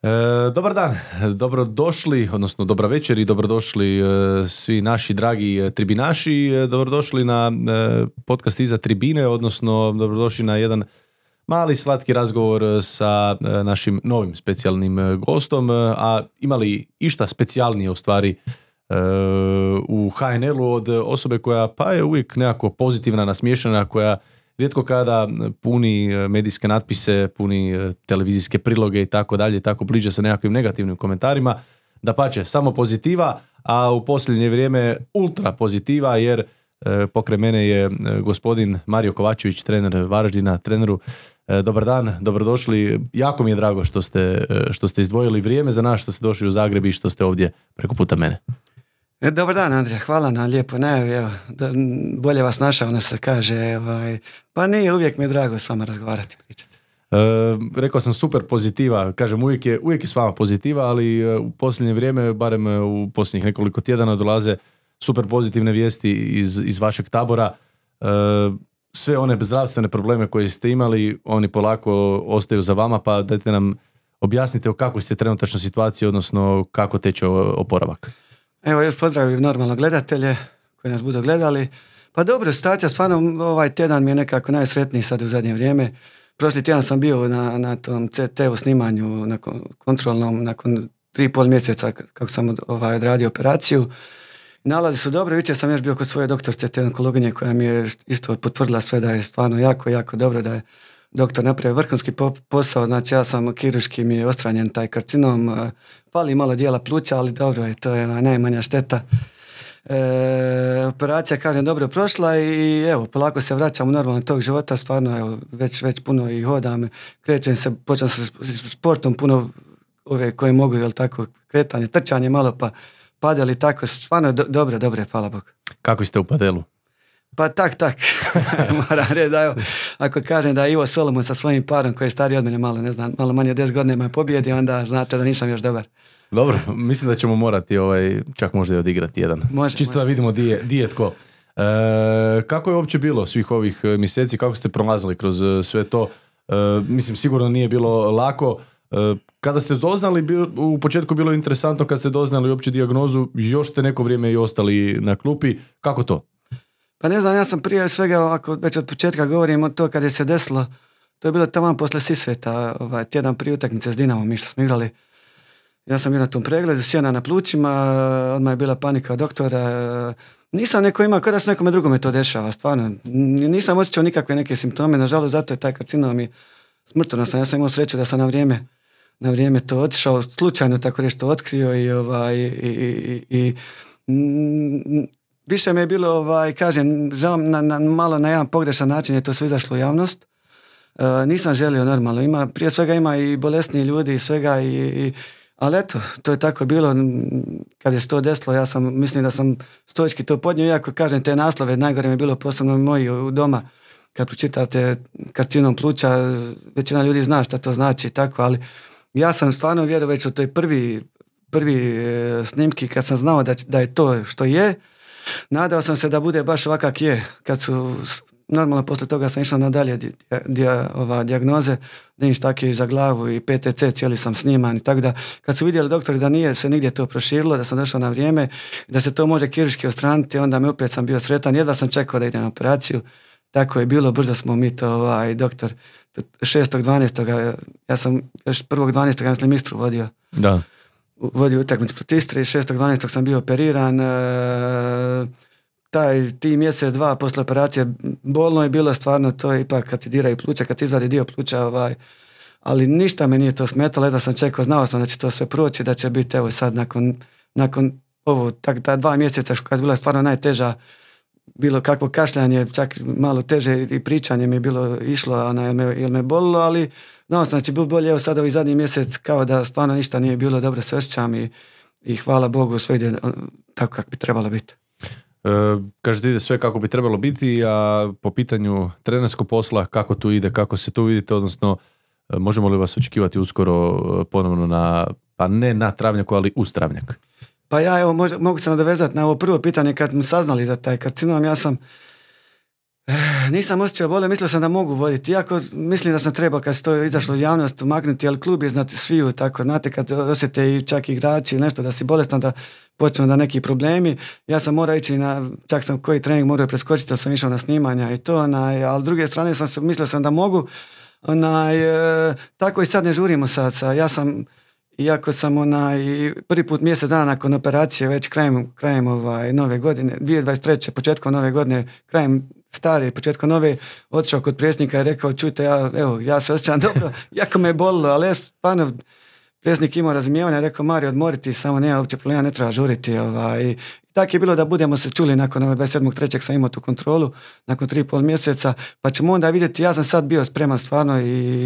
Dobar dan, dobrodošli, odnosno dobra večer i dobrodošli svi naši dragi tribinaši, dobrodošli na podcast Iza tribine, odnosno dobrodošli na jedan mali slatki razgovor sa našim novim specijalnim gostom, a imali išta specijalnije u stvari u HNL-u od osobe koja pa je uvijek nekako pozitivna, nasmiješana, koja rijetko kada puni medijske natpise, puni televizijske priloge i tako dalje, tako bliže se nekakvim negativnim komentarima. Dapače, samo pozitiva, a u posljednje vrijeme ultra pozitiva, jer pokraj mene je gospodin Mario Kovačević, trener Varaždina. Treneru, dobar dan, dobrodošli. Jako mi je drago što ste izdvojili vrijeme za nas, što ste došli u Zagreb i što ste ovdje preko puta mene. Dobar dan, Andrija, hvala na lijepo najavi, evo, bolje vas našao, ono što se kaže, pa nije, uvijek mi je drago s vama razgovarati, pričati. Rekao sam super pozitiva, kažem uvijek je s vama pozitiva, ali u posljednje vrijeme, barem u posljednjih nekoliko tjedana, dolaze super pozitivne vijesti iz vašeg tabora. Sve one zdravstvene probleme koje ste imali, oni polako ostaju za vama, pa dajte nam objasnite o kakvoj ste trenutačno situaciji, odnosno kako teče oporavak. Evo, još pozdravim normalno gledatelje koji nas budu gledali. Pa dobro, situacija, stvarno ovaj tjedan mi je nekako najsretniji sad u zadnje vrijeme. Prošli tjedan sam bio na tom CT-u snimanju kontrolnom nakon 3,5 mjeseca kako sam odradio operaciju. Nalazi su dobro, jučer sam još bio kod svoje doktorice te onkologinje koja mi je isto potvrdila sve da je stvarno jako, jako dobro, da je doktor napravio vrhunski posao, znači ja sam kirurški mi je ostranjen taj karcinom, fali malo dijela pluća, ali dobro je, to je najmanja šteta. Operacija, kažem, dobro prošla i evo, polako se vraćam u normalno tog života, stvarno evo, već puno i hodam, krećem se, počnem se sportom puno ove koje mogu, jel tako, kretanje, trčanje malo, pa padel i tako, stvarno dobro, hvala Bogu. Kako ste u padelu? Pa tak. Moram reći da evo, ako kažem da je Ivo Solomon sa svojim parom koji je stariji od mene malo manje od 10 godina me pobijedi, onda znate da nisam još dobar. Dobro, mislim da ćemo morati čak možda i odigrati jedan. Čisto da vidimo di je tko. Kako je uopće bilo svih ovih mjeseci, kako ste prolazili kroz sve to? Mislim, sigurno nije bilo lako. Kada ste doznali, u početku bilo interesantno kad ste doznali uopće dijagnozu, još ste neko vrijeme i ostali na klupi. Kako to? Pa ne znam, ja sam prije svega, ako već od početka govorim o to kad je se desilo, to je bilo tamo posle Sisveta, tjedan prije utakmice s Dinamom, mi što smo igrali. Ja sam bio na tom pregledu, sjena na plućima, odmah je bila panika od doktora. Nisam neko imao, kada se nekome drugome to dešava, stvarno. Nisam osjećao nikakve neke simptome, nažalost, zato je taj karcinom i smrtonosan. Ja sam imao sreću da sam na vrijeme to otišao, slučajno tako reći to otkrio i više mi je bilo, kažem, žao malo na jedan pogrešan način je to sve izašlo u javnost. Nisam želio normalno. Prije svega ima i bolesni ljudi i svega, ali eto, to je tako bilo. Kad je se to desilo, ja mislim da sam stoički to podnio, iako kažem te naslove, najgore mi je bilo posebno moji u doma. Kad pročitate karcinom pluća, većina ljudi zna šta to znači, tako, ali ja sam stvarno vjerovao već u toj prvi snimki kad sam znao da je to što je. Nadao sam se da bude baš ovakav je. Kad su, normalno poslije toga sam išao nadalje dijagnoze, tako za glavu i PTC, cijeli sam sniman i tako da. Kad su vidjeli doktori da nije se nigdje to proširilo, da sam došao na vrijeme, da se to može kirurški odstraniti, onda mi opet sam bio sretan, jedva sam čekao da idem na operaciju. Tako je bilo, brzo smo mi to, doktor, 6.12. Ja sam još 1.12. ja mislim Istru vodio. Da. Vodio utakmicu protiv Istre i 6.12. sam bio operiran. Ti mjesec, dva posle operacije, bolno je bilo stvarno, to je ipak kad ti diraju pluća, kad ti izvadi dio pluća, ali ništa me nije to smetalo, da sam čekao, znao sam da će to sve proći, da će biti, evo sad nakon ovo, ta 2 mjeseca kad je bila stvarno najteža, bilo kakvo kašljanje, čak malo teže i pričanje mi je bilo išlo, jer me bolilo, ali znao sam, znači bilo bolje, evo sad ovaj zadnji mjesec kao da stvarno ništa nije bilo, dobro se osjećam i hvala Bogu sve ide tako kako bi trebalo biti. Kažete ide sve kako bi trebalo biti, a po pitanju trenerskog posla, kako tu ide, kako se tu vidite, odnosno možemo li vas očekivati uskoro ponovno pa ne na travnjaku, ali uz travnjak? Pa ja evo mogu se nadovezati na ovo prvo pitanje kad smo saznali za taj karcinom, ja sam Nisam osjećao bolje, mislio sam da mogu voditi. Iako mislim da sam trebao kad se to izašlo u javnost maknuti, ali klub je znate sviju, tako znate kad osjete i čak igrači nešto da si bolestan, da počnu da neki problemi. Ja sam morao ići čak sam koji trening morao preskočiti, da sam išao na snimanja i to, ali s druge strane mislio sam da mogu. Tako i sad ne žurimo ja sam, iako sam prvi put mjesec dana nakon operacije, već krajem nove godine, 2023. početkom nove godine, krajem stari, početkom nove, otišao kod predsjednika i rekao, čujte, ja se osjećam dobro, jako me je bolilo, ali stvarno predsjednik imao razumijevanja, rekao, Mario, odmoriti, samo nema uopće problema, ne treba žuriti. I tako je bilo da budemo se čuli nakon 27.3. sam imao tu kontrolu, nakon 3,5 mjeseca, pa ćemo onda vidjeti, ja sam sad bio spreman stvarno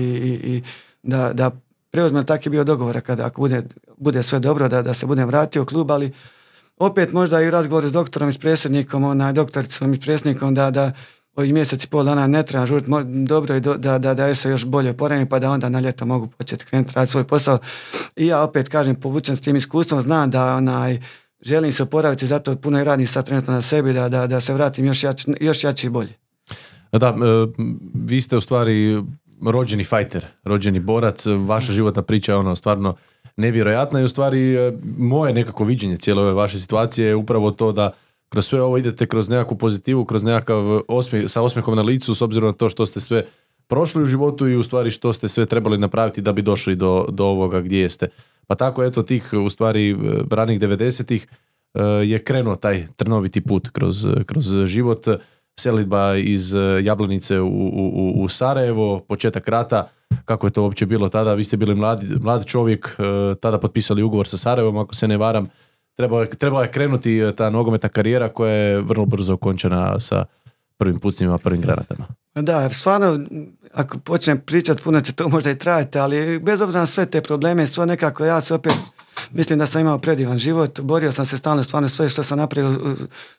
i da preuzmem, tako je bio dogovor, kada ako bude sve dobro, da se budem vratio u klub, ali opet možda i razgovor s doktorom i s predsjednikom, doktoricom i predsjednikom, da ovih mjesec i pol dana ne treba žuriti, dobro je da se još bolje oporavim, pa da onda na ljeto mogu početi krenuti raditi svoj posao. I ja opet kažem, povučen s tim iskustvom, znam da želim se oporaviti, zato puno i radim sad trenutno na sebi, da se vratim još jači i bolje. Da, vi ste u stvari rođeni fajter, rođeni borac, vaša životna priča je stvarno nevjerojatna i u stvari moje nekako viđenje cijele ove vaše situacije je upravo to da kroz sve ovo idete kroz nekakvu pozitivu, kroz nekakav sa osmijehom na licu, s obzirom na to što ste sve prošli u životu i u stvari što ste sve trebali napraviti da bi došli do ovoga gdje jeste. Pa tako eto tih u stvari ranih 90-ih je krenuo taj trnoviti put kroz život, selidba iz Jablanice u Sarajevo, početak rata. Kako je to uopće bilo tada? Vi ste bili mlad čovjek, tada potpisali ugovor sa Sarajevom, ako se ne varam. Trebala je krenuti ta nogometna karijera koja je vrlo brzo okončana sa prvim pucnjima, prvim granatama. Da, stvarno, ako počnem pričati, puno će to možda i trajati, ali bez obzira na sve te probleme, sve nekako ja se opet mislim da sam imao predivan život, borio sam se stalno, stvarno sve što sam napravio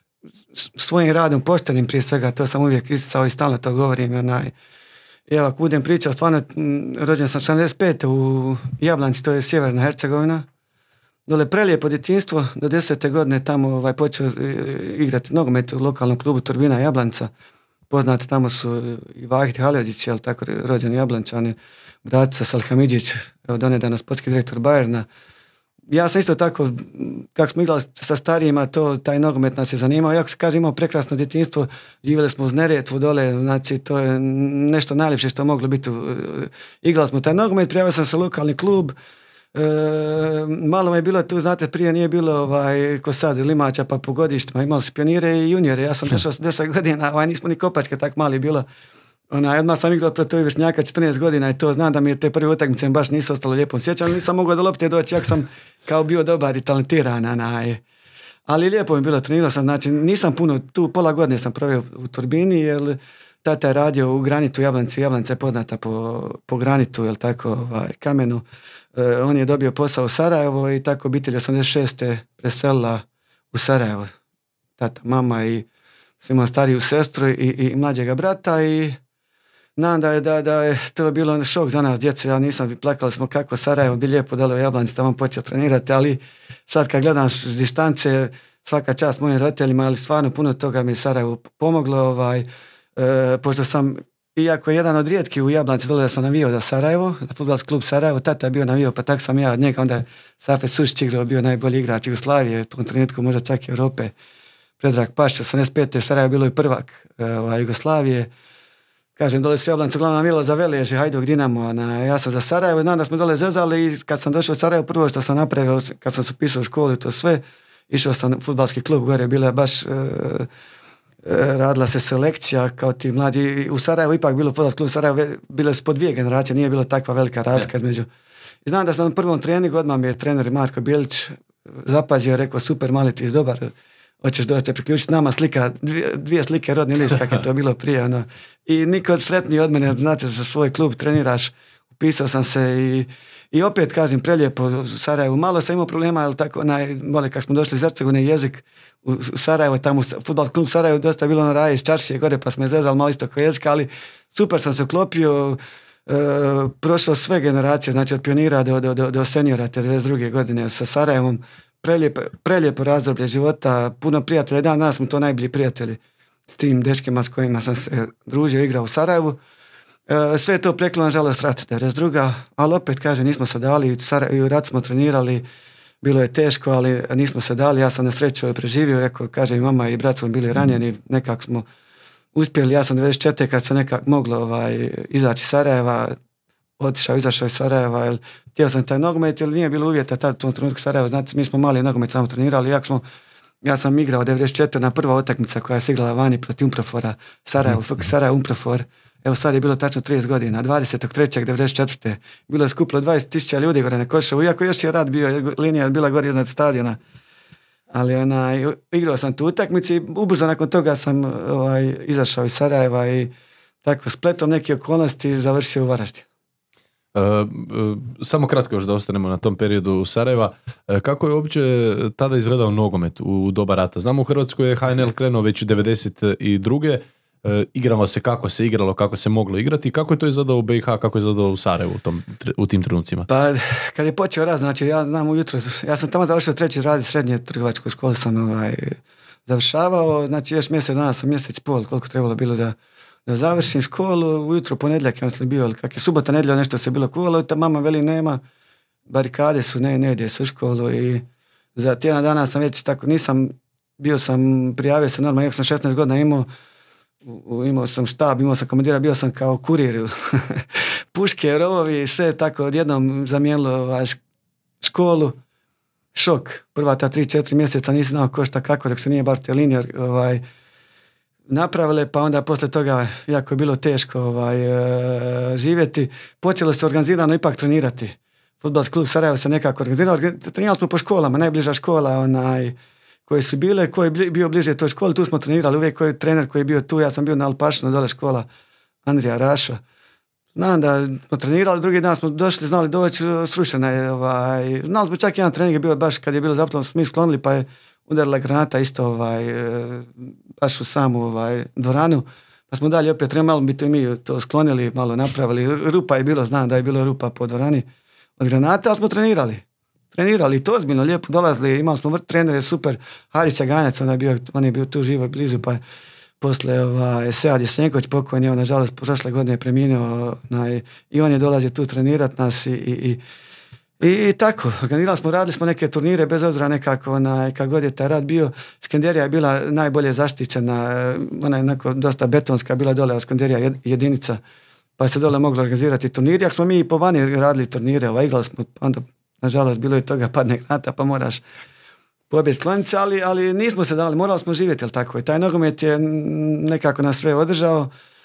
svojim radom, poštenim prije svega, to sam uvijek isticao i stalno to govorim. Evo, ako budem pričao, stvarno, rođen sam 75. u Jablanci, to je Sjeverna Hercegovina. Dole prelijepo djetinjstvo, do 10. godine tamo počeo igrati nogomet u lokalnom klubu Turbina Jablanca. Poznati tamo su i Vahid Haljođić, tako rođeni Jablančani, bratica Salhamidžić, donedavno sportski direktor Bajerna. Ja sam isto tako, kako smo igrali sa starijima, taj nogomet nas je zanimao. Jako se kaže, imao prekrasno djetinjstvo, živjeli smo uz Neretvu dole, znači to je nešto najljepše što moglo biti. Igrali smo taj nogomet, prijavio sam se u lokalni klub, malo mi je bilo tu, znate, prije nije bilo ko sad limača pa po godištima, imali su pionire i juniore, ja sam došao s 10 godina, nismo ni kopačke tak mali bilo. Odmah sam igrao protiv vršnjaka 14 godina i to znam da mi je te prve utakmice baš nisu ostalo lijepo sjećam, nisam mogao do lopte doći, jak sam kao bio dobar i talentiran. Ali lijepo mi bilo, trenirao sam, znači nisam puno, tu pola godine sam proveo u Turbini, jer tata je radio u granitu Jablanci, Jablanca je poznata po granitu, jel tako, kamenu. On je dobio posao u Sarajevo i tako obitelj 86. preselila u Sarajevo. Tata, mama i imao stariju sestru i mlađega brata i znam da je to bilo šok za nas djecu, ja nisam, plakali smo kako Sarajevo, bi lijepo dole u Jablanci, tamo počeo trenirati, ali sad kad gledam s distance, svaka čast mojim roditeljima, ali stvarno puno toga mi je Sarajevo pomoglo, pošto sam, iako je jedan od rijetkih u Jablanci dole da sam navio za Sarajevo, za fudbalski klub Sarajevo, tata je bio navio, pa tako sam ja od njega, onda je Safet Sušić igrao, bio najbolji igrač Jugoslavije, u tom trenutku možda čak i Europe. Predrag Pašća, 85. Sarajevo bilo i prvak Jugoslavije. Kažem, dole su Jablanci uglavnom navijelo za Velež i Hajduk Dinamo. Ja sam za Sarajevo, znam da smo dole zezali i kad sam došao u Sarajevo, prvo što sam napravio, kad sam se upisao u školu i to sve, išao sam u fudbalski klub gore, bila je baš radila se selekcija kao ti mlađi. U Sarajevu ipak bilo fudbalski klub Sarajevo, bile su po 2 generacije, nije bilo takva velika razlika između. I znam da sam na prvom treningu, odmah mi je trener Marko Bilić zapazio, rekao, super, mali ti dobar, hoćeš doći se priključiti nama, slika, 2 slike rodni list, kako je to bilo prije. I niko sretniji od mene, znate, za svoj klub treniraš, upisao sam se i opet, kažem, prelijepo u Sarajevu. Malo sam imao problema, ali tako, kako smo došli iz Hercegovine, jezik u Sarajevo, tamo fudbalski klub Sarajevo, dosta je bilo na raje iz Čaršije gore, pa smo je zezali malo isto kao jezik, ali super sam se uklopio, prošao sve generacije, znači od pionira do seniora, te 92. godine sa Sarajevom. Prelijepo razdoblje života, puno prijatelja, danas smo to najbolji prijatelji. s tim dečkima s kojima sam se družio, igrao u Sarajevu. Sve je to preklo, nažalost, rat 92. Ali opet, kažem, nismo se dali, i u rat smo trenirali, bilo je teško, ali nismo se dali. Ja sam na sreću preživio, kažem, i mama i brat smo bili ranjeni, nekako smo uspjeli. Ja sam 94. kad se nekako moglo izaći iz Sarajeva, izašao iz Sarajeva, jer htio sam taj nogomet, jer nije bilo uvjeta tad u tom trenutku Sarajeva. Znate, mi smo mali nogomet samo trenirali, ja sam igrao 94. na prva utakmica koja se igrala vani protiv Umprofora, Sarajevo, FK Sarajevo, Umprofor. Evo sad je bilo tačno 30 godina, 23.94. Bilo je skupilo 20.000 ljudi gore na Koševu, iako još je rad bio, linija je bila gore iznad stadiona. Ali igrao sam tu utakmicu i ubrzo nakon toga sam izašao iz Sarajeva i tako spletom neke okolnosti završio u Varaždinu. Samo kratko još da ostanemo na tom periodu Sarajeva. Kako je uopće tada izgledao nogomet u doba rata? Znamo, u Hrvatskoj je HNL krenuo već 92. Igralo se kako se igralo, kako se moglo igrati. Kako je to izgledao u BiH, kako je izgledao u Sarajevu u tim trenucima? Pa, kad je počeo raz, znači ja znam ujutro, ja sam tamo završio 3. razred srednje trgovačku školu sam završavao, znači još mjesec i pol, koliko trebalo bilo da završim školu, ujutro ponedjeljak je bio, kak je subota, nedjelja, nešto se bilo kuvalo, ta mama veli nema, barikade su, ne ide se u školu i za tjedan dana sam već tako, bio sam, prijavio se normalno, iako sam 16 godina imao sam štab, imao sam komandira, bio sam kao kurir, puške, rovovi, sve tako odjednom zamijenilo školu, šok, prva ta 3-4 mjeseca nisi znao ko šta kako, dok se nije bar te linije napravile, pa onda poslije toga jako je bilo teško živjeti. Počelo se organizirano ipak trenirati. Fudbalski klub Sarajevo se nekako organizirao. Trenirali smo po školama, najbliža škola koje su bile, koji je bio bliže toj školi, tu smo trenirali. Uvijek koji trener koji je bio tu, ja sam bio na Alpašinu, dole škola Andrija Raša. Znam da smo trenirali, drugi dan smo došli, znali doći, srušena je. Znali smo čak jedan trening je bio baš kad je bilo zapravo smo mi sklonili, pa je udarila granata isto baš u samu dvoranu, pa smo dalje opet trebali biti mi to sklonili, malo napravili, rupa je bilo, znam da je bilo rupa po dvorani od granata, ali smo trenirali i to ozbiljno, lijepo dolazili, imali smo trenere super, Harića Ganjac, on je bio tu živo blizu, pa posle Sead Jesnjenković pokojni, on nažalost prošle godine je preminuo i on je dolazio tu trenirati nas i tako, organizirali smo, radili smo neke turnire bez obzira nekako kad god je taj rad bio. Skenderija je bila najbolje zaštićena, ona je dosta betonska bila dole, a Skenderija jedinica, pa se dole moglo organizirati turniri. Ako smo mi po vani radili turnire, igrali smo, onda nažalost bilo je toga, padne granata pa moraš pobjeti sklonice, ali nismo se dali, morali smo živjeti, jel tako? I taj nogomet je nekako nas sve održao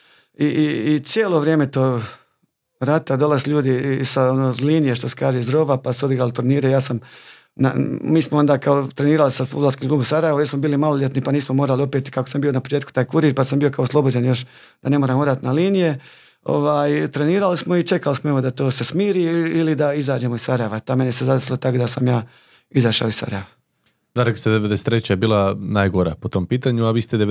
i cijelo vrijeme to rata dolaze ljudi sa linije, što se kaže, iz rova, pa su odigrali turnire. Mi smo onda kao trenirali sa fudbalskim klubom Sarajevo, jer smo bili maloljetni, pa nismo morali opet, kako sam bio na početku taj kurir, pa sam bio kao oslobođen još da ne moram morati na linije. Trenirali smo i čekali smo da to se smiri ili da izađemo iz Sarajeva. Ta meni se zadesilo tako da sam ja izašao iz Sarajeva. Da, rekli ste 93. je bila najgora po tom pitanju, a vi ste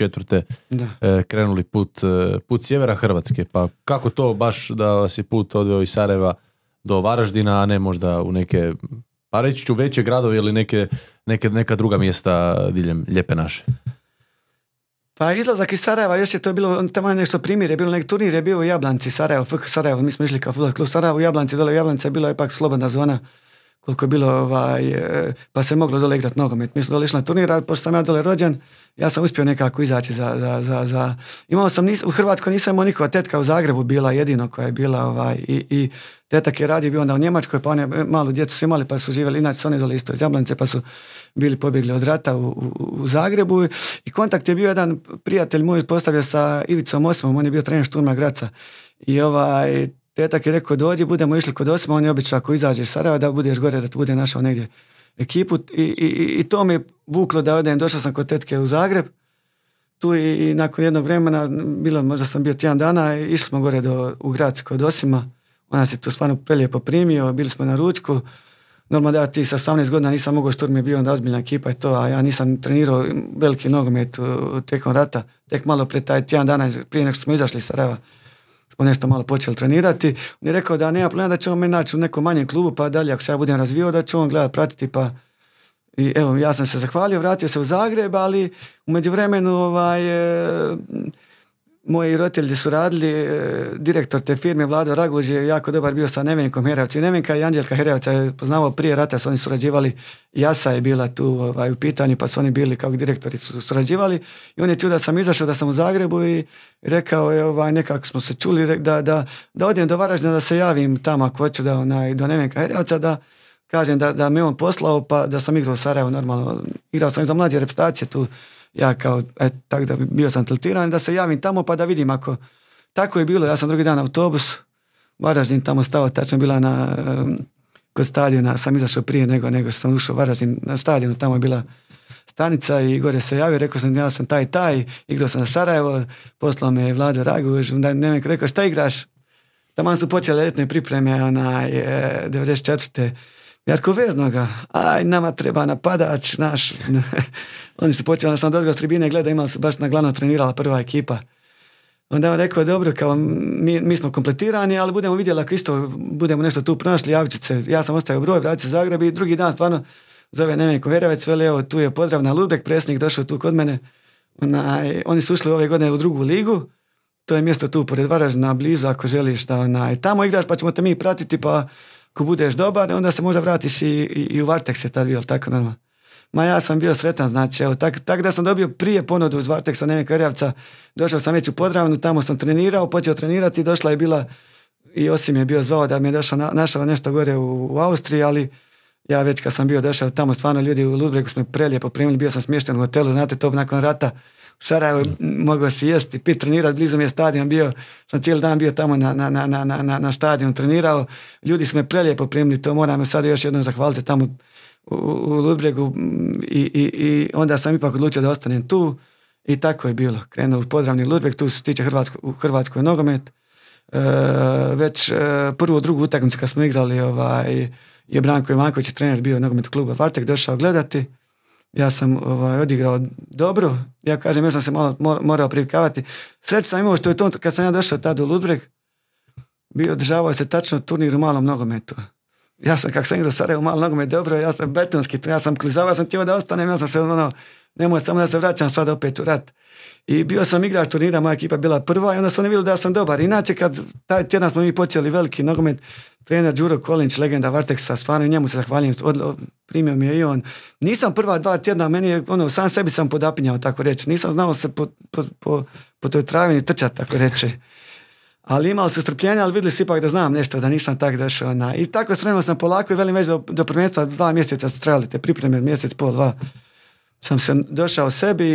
94. Krenuli put sjevera Hrvatske. Pa kako to baš da vas je put odveo iz Sarajeva do Varaždina, a ne možda u neke, pa reći ću, veće gradove ili neka druga mjesta diljem Lijepe naše? Pa izlazak iz Sarajeva, još je to bilo tamo nešto primjer, je bilo neki turnir, je bio u Jablanci, Sarajevo, FK Sarajevo, mi smo išli kao fudbalski klub Sarajevo, u Jablanci, dole u Jablanci je bilo ipak slobodna zona, koliko je bilo, pa se moglo dole igrati nogomet. Mi smo dole išli na turnir, a pošto sam ja dole rođen, ja sam uspio nekako izaći imao sam, u Hrvatskoj nisam imao nikoga, tetka u Zagrebu bila jedino koja je bila, i tetak je radio bio onda u Njemačkoj, pa one malu djecu su imali, pa su živjeli, inače su oni dole isto iz Jablanice, pa su bili pobjegli od rata u Zagrebu i kontakt je bio jedan prijatelj moj postavio sa Ivicom Osimom, on je bio trener Šturma Graca i tetak je rekao dođi, budemo išli kod Osima, on je običao ako izađeš iz Sarajeva da budeš gore, da te bude našao negdje ekipu i to me vuklo da odem, došao sam kod tetke u Zagreb, tu i nakon jednog vremena, možda sam bio tjedan dana, išli smo gore u grad kod Osima, ona se tu stvarno prelijepo primio, bili smo na ručku, normalno da ti sa 18 godina nisam mogao, Šturm je bio onda ozbiljna ekipa i to, a ja nisam trenirao veliki nogomet tijekom rata, tek malo pre taj tjedan dana, prije nego smo izašli iz Sarajeva, smo nešto malo počeli trenirati. On je rekao da nema problema, da ćemo me naći u nekom manjem klubu, pa dalje ako se ja budem razvijao, da ću on gledati, pratiti, pa I evo, ja sam se zahvalio, vratio se u Zagreb, ali u međuvremenu moji roditelji su radili, direktor te firme Vlado Raguž je jako dobar bio sa Nevenkom Herevcem. Nevenka i Anđelka Herevca je poznavao prije rata, su oni surađivali, Jasa je bila tu u pitanju, pa su oni bili kao direktori su surađivali i on je čuo da sam izašao, da sam u Zagrebu i rekao je, nekako smo se čuli da odem do Varaždina, da se javim tamo ako hoću do Nevenka Herevca, da kažem da me on poslao, pa da sam igrao u Sarajevu normalno, igrao sam i za mlađe reprezentacije tu, ja kao, tako da bio sam talentiran, da se javim tamo pa da vidim ako, tako je bilo, ja sam drugi dan autobus, Varaždin tamo stao, tačno bila kod stadiona, sam izašao prije nego što sam ušao u Varaždin, na stadionu, tamo je bila stanica i gore se javio, rekao sam ja sam taj, igrao sam na Sarajevo, poslao me Vlado Raguž, Nevenko rekao šta igraš? Tamo su počele letne pripreme, 94. Jarko Veznoga, nama treba napadač, naš. Oni su počeli, onda sam dozgao s tribine, gleda, imali su baš na glavno trenirala prva ekipa. Onda on rekao, dobro, kao mi smo kompletirani, ali budemo vidjeli ako isto budemo nešto tu pronašli, javit se. Ja sam ostavio broj, vratio se u Zagreb i drugi dan stvarno zove Nevenko Herevec, veli, evo, tu je Podravna Ludbreg, predsjednik došao tu kod mene. Oni su ušli ove godine u drugu ligu, to je mjesto tu pored Varaždina, blizu, ako želiš da tamo igraš, pa ćemo te mi pratiti, pa ako budeš dobar, onda se možda vratiš i u Varteks je tad bio, tako normalno. Ma ja sam bio sretan, znači, evo, tako da sam dobio prije ponudu uz Varteksa Nevenka Herevca, došao sam već u Podravnu, tamo sam trenirao, počeo trenirati, došla je bila, i Osim je bio zvao da mi je našao nešto gore u Austriji, ali ja već kad sam bio došao tamo, stvarno ljudi u Ludbregu su me prelijepo primili, bio sam smješten u hotelu, znate, to nakon rata, u Sarajevu mogao si jesti, pit, trenirati, blizu mi je stadion bio, sam cijeli dan bio tamo na stadionu trenirao, ljudi su me prelijepo primili, to moram sad još jednom zahvaliti tamo u Ludbregu i onda sam ipak odlučio da ostanem tu i tako je bilo, krenuo u Podravni Ludbreg, tu se tiče Hrvatskoj nogomet, već prvu, drugu utakmicu kad smo igrali je Branko Ivanković, trener bio nogometnog kluba Vartek, došao gledati. Ja sam odigrao dobro, ja kažem, još sam se malo morao privikavati. Sreću sam imao što je to, kad sam ja došao tada u Ludbreg, održavao se tačno turnir u malom nogometu. Ja sam, kako sam igrao u Sarajevu malo nogomet dobro, ja sam betonski, ja sam klizavao, ja sam htio da ostanem, ja sam se nemoj samo da se vraćam sad opet u rat. I bio sam igrač turnira, moja ekipa bila prva i onda su oni vidjeli da sam dobar. Inače, kad taj tjedan smo mi počeli veliki nogomet, trener Đuro Kolinč, legenda Varteksa, stvarno njemu se zahvaljujem, primio mi je i on. Nisam prva 2 tjedna, meni je, sam sebi sam podapinjao, tako reći. Nisam znao se po toj travini trčati, tako reći. Ali imao se strpljenja, ali vidjeli su ipak da znam nešto, da nisam tak došao. I tako srenuo sam polako i velim već do prvenstva 2 mjeseca su trajali te pripreme, mjesec, pol, 2. Sam se došao sebi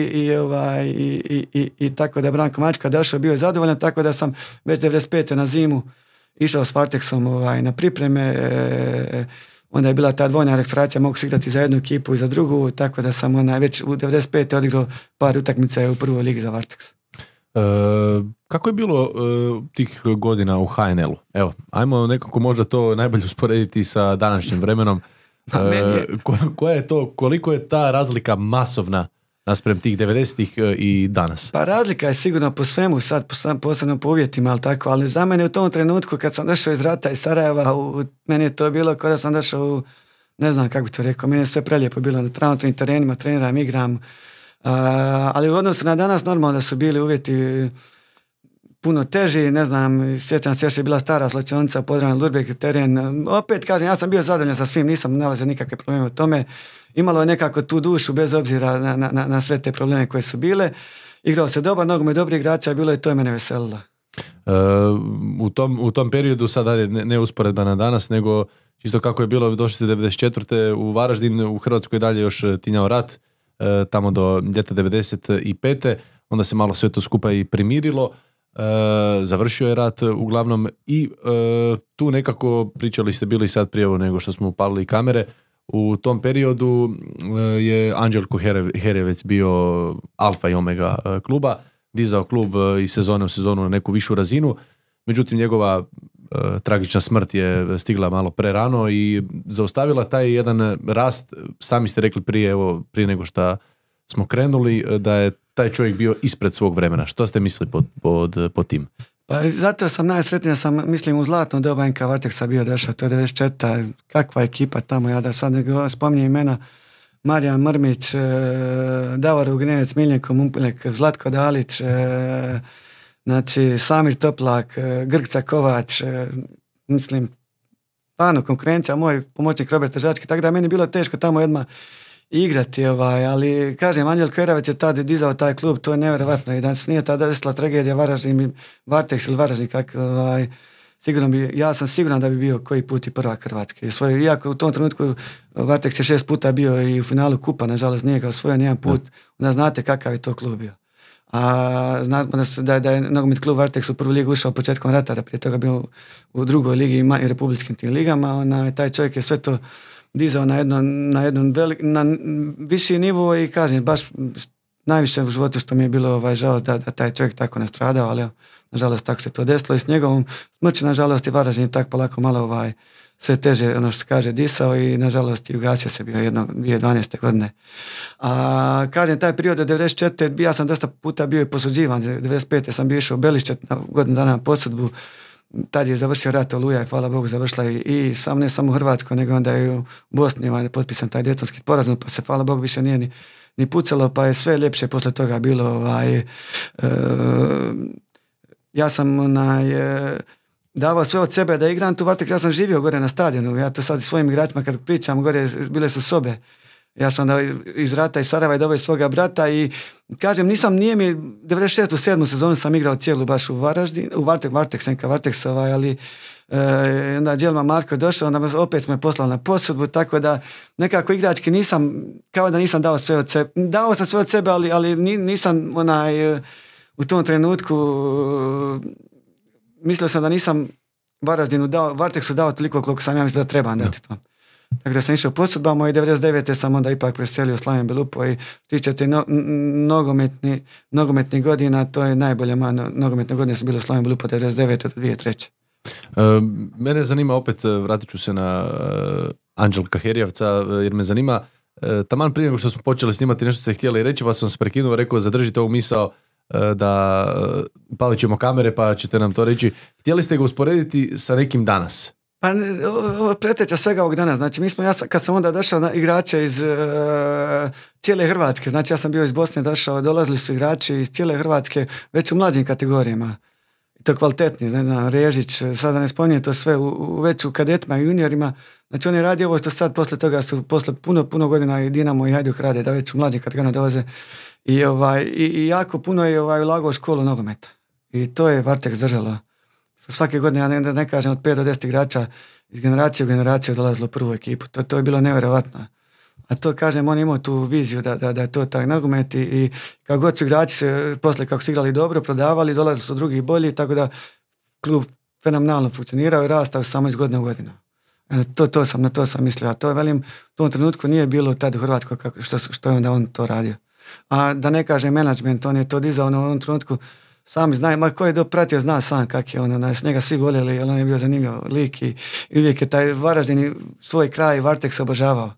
i tako da Branko Mačka došao, bio je zadovoljan, tako da sam već 95. na zimu išao s Varteksom na pripreme, onda je bila ta dvojna registracija, mogu se igrati za jednu ekipu i za drugu, tako da sam već u 95. odigrao par utakmica u prvoj ligi za Varteks. Kako je bilo tih godina u HNL-u? Evo, ajmo nekako možda to najbolje usporediti sa današnjim vremenom. Koliko je ta razlika masovna naspram tih 90-ih i danas? Pa razlika je sigurno po svemu, sad posebno po uvjetima, ali za mene u tom trenutku kad sam došao iz rata iz Sarajeva, meni je to bilo kada sam došao ne znam kako bi to rekao, meni je sve prelijepo bilo na trenutnim terenima, treniram, igram, ali u odnosu na danas normalno da su bili uvjeti puno teži, ne znam, sjećam se još je bila stara slačionica, Podravna Ludbreg, teren, opet kažem, ja sam bio zadovoljan sa svim, nisam nalazio nikakve probleme u tome, imalo je nekako tu dušu bez obzira na sve te probleme koje su bile, igrao se dobar nogomet, dobri igrača, bilo je to i mene veselilo. U tom periodu, sada ne usporedba na danas, nego čisto kako je bilo, došli 94. u Varaždin, u Hrvatskoj dalje još tinjao rat, tamo do ljeta 95. Onda se malo sve to skupa i primirilo. Završio je rat uglavnom i tu nekako pričali ste bili sad prije nego što smo upalili kamere, u tom periodu je Anđelko Herevec bio alfa i omega kluba, dizao klub iz sezone u sezonu na neku višu razinu, međutim njegova tragična smrt je stigla malo prerano i zaustavila taj jedan rast. Sami ste rekli prije nego što smo krenuli da je taj čovjek bio ispred svog vremena. Što ste mislili pod tim? Pa zato sam najsretnija, mislim u zlatno doba NK Varteksa bio došao, to je 94. Kakva ekipa tamo, ja da sad ne spominjem imena, Marijan Mrmić, Davor Ugnjevec, Miljenko Mumpilek, Zlatko Dalić, znači Samir Toplak, Grgca Kovač, mislim, stvarno konkurencija, moj pomoćnik Robert Žački, tako da je meni bilo teško tamo odmah igrati, ali kažem, Anđel Kveravec je tada dizao taj klub, to je nevjerovatno i danas nije tada desila tragedija Varaždin, Varteks ili Varaždin, ja sam siguran da bi bio koji put i prvak Hrvatske. Iako u tom trenutku Varteks je 6 puta bio i u finalu kupa, nažalost nije ga osvojio nijedan put, onda znate kakav je to klub bio. A znamo da je nogometni klub Varteks u prvu ligu ušao početkom rata, da prije toga bio u drugoj ligi i republičkim tim ligama, taj čovjek je sve to dizao na viši nivo i kažem, baš najviše u životu što mi je bilo žao da taj čovjek tako nastradao, ali nažalost tako se to desilo i s njegovom smrću, nažalost i Varaždin je tako polako malo sve teže, ono što kaže, disao i nažalost i ugasio se bio 2012. godine. A kažem, taj period od 94. ja sam dosta puta bio i posuđivan, 95. sam bio išao u Belišće na godinu dana posudbu, tad je završio rat Oluja i hvala Bogu završila i ne samo u Hrvatskoj, nego onda i u Bosni potpisan taj Daytonski sporazum, pa se hvala Bogu više nije ni pucalo, pa je sve ljepše posle toga bilo. Ja sam davao sve od sebe da igram tu Varteks, ja sam živio gore na stadionu, ja to sad svojim igračima kad pričam, gore bile su sobe. Ja sam iz rata iz Sarajeva i dobio svoga brata i kažem, nije mi 96. u 7. sezonu sam igrao cijelu baš u Varaždin, u Varteks, ali onda Đelma Marko je došao, onda opet smo je poslali na posudbu, tako da nekako igrački kao da nisam dao sve od sebe. Dao sam sve od sebe, ali nisam u tom trenutku mislio sam da nisam Varteksu dao toliko koliko sam ja mislio da trebam dati to. Tako da sam išao posudbama i 99. sam onda ipak preselio Slaven Belupo i tiče te nogometnih godina, to je najbolje nogometne godine su bile u Slaven Belupo 99. do 2003. Mene zanima, opet vratit ću se na Anđelka Herjavca, jer me zanima, taman prije nego što smo počeli snimati, nešto ste htjeli reći, pa sam se prekinuo, rekao zadržite ovu misao da palit ćemo kamere pa ćete nam to reći. Htjeli ste ga usporediti sa nekim danas? Pa preteča svega ovog dana, znači kad sam onda došao na igrače iz cijele Hrvatske, znači ja sam bio iz Bosne došao, dolazili su igrači iz cijele Hrvatske već u mlađim kategorijama, i to kvalitetni, ne znam, Režić, sada ne spominjem to sve, već u kadetima i juniorima, znači oni radi ovo što sad posle toga su posle puno godina i Dinamo i Hajduk rade, da već u mlađim kategorijama dolaze i jako puno je ulagao u školu nogometa i to je Varteks držalo. Svake godine, ja ne kažem, od 5 do 10 igrača iz generacije u generaciju dolazilo u prvu ekipu. To je bilo nevjerovatno. A to, kažem, on imao tu viziju da je to taj nogomet i kako god su igrači se, posle kako su igrali dobro, prodavali, dolazili su drugi bolji, tako da klub fenomenalno funkcionirao i rastao samo iz godine u godinu. Na to sam mislio. A to, velim, u tom trenutku nije bilo tad u Hrvatskoj što je onda on to radio. A da ne kažem menadžment, on je to dizao na onom trenutku. Sami znaju, ma ko je dopratio zna sam kak je on, s njega svi voljeli, jer on je bio zanimljiv lik i uvijek je taj Varaždin svoj kraj Varteks obožavao.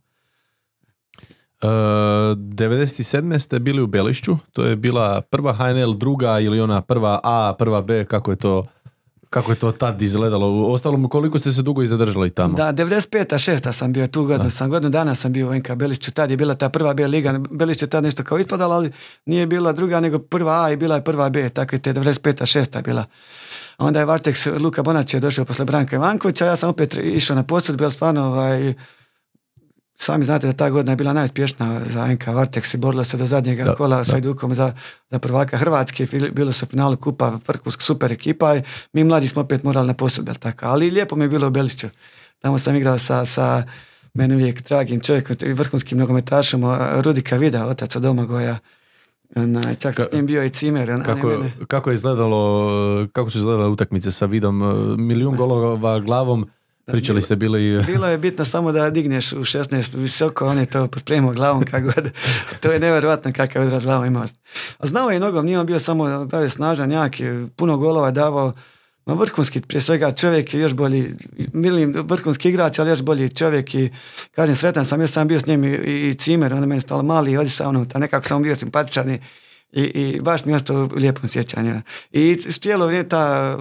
97. ste bili u Belišću, to je bila prva HNL, druga ili ona prva A, prva B, kako je to tad izgledalo? Ostalom, koliko ste se dugo i zadržali tamo? Da, 95. 6. sam bio tu godinu dana sam bio u NK Belišću, tad je bila ta prva B liga, Belišće tad nešto kao ispadala, ali nije bila druga nego prva A i bila je prva B, tako je te 95. 6. bila. A onda je Varteks, Luka Bonač je došao posle Branka Ivankovića, ja sam opet išao na posudbu, ali stvarno sami znate da ta godina je bila najuspješnija za NK Varteks i borilo se do zadnjega kola sa Hajdukom za prvaka Hrvatske, bilo su u finalu kupa, vrhunska super ekipa i mi mlađi smo opet morali na posudbu, ali lijepo mi je bilo u Belišću. Tamo sam igrao sa meni uvijek dragim čovjekom i vrhunskim nogometašom Rudika Vida, otaca Domagoja. Čak sam s njim bio i cimer. Kako su izgledale utakmice sa Vidom? Milijun golova glavom. Pričali ste bili... Bilo je bitno samo da digneš u 16 visoko, on je to pospremio glavom kako god. To je nevjerojatno kakav odraz glavom imao. A znao je nogom, nije on bio samo snažan, jak, puno golova davao, vrhunski, prije svega čovjek je još bolji, vrhunski igrač, ali još bolji čovjek i kažem, sretan sam, još sam bio s njim i cimer, on je meni stalo mali i odi sa mnom, nekako sam bio simpatičan i baš mi je ostao u lijepom sjećanju. I cijelo ta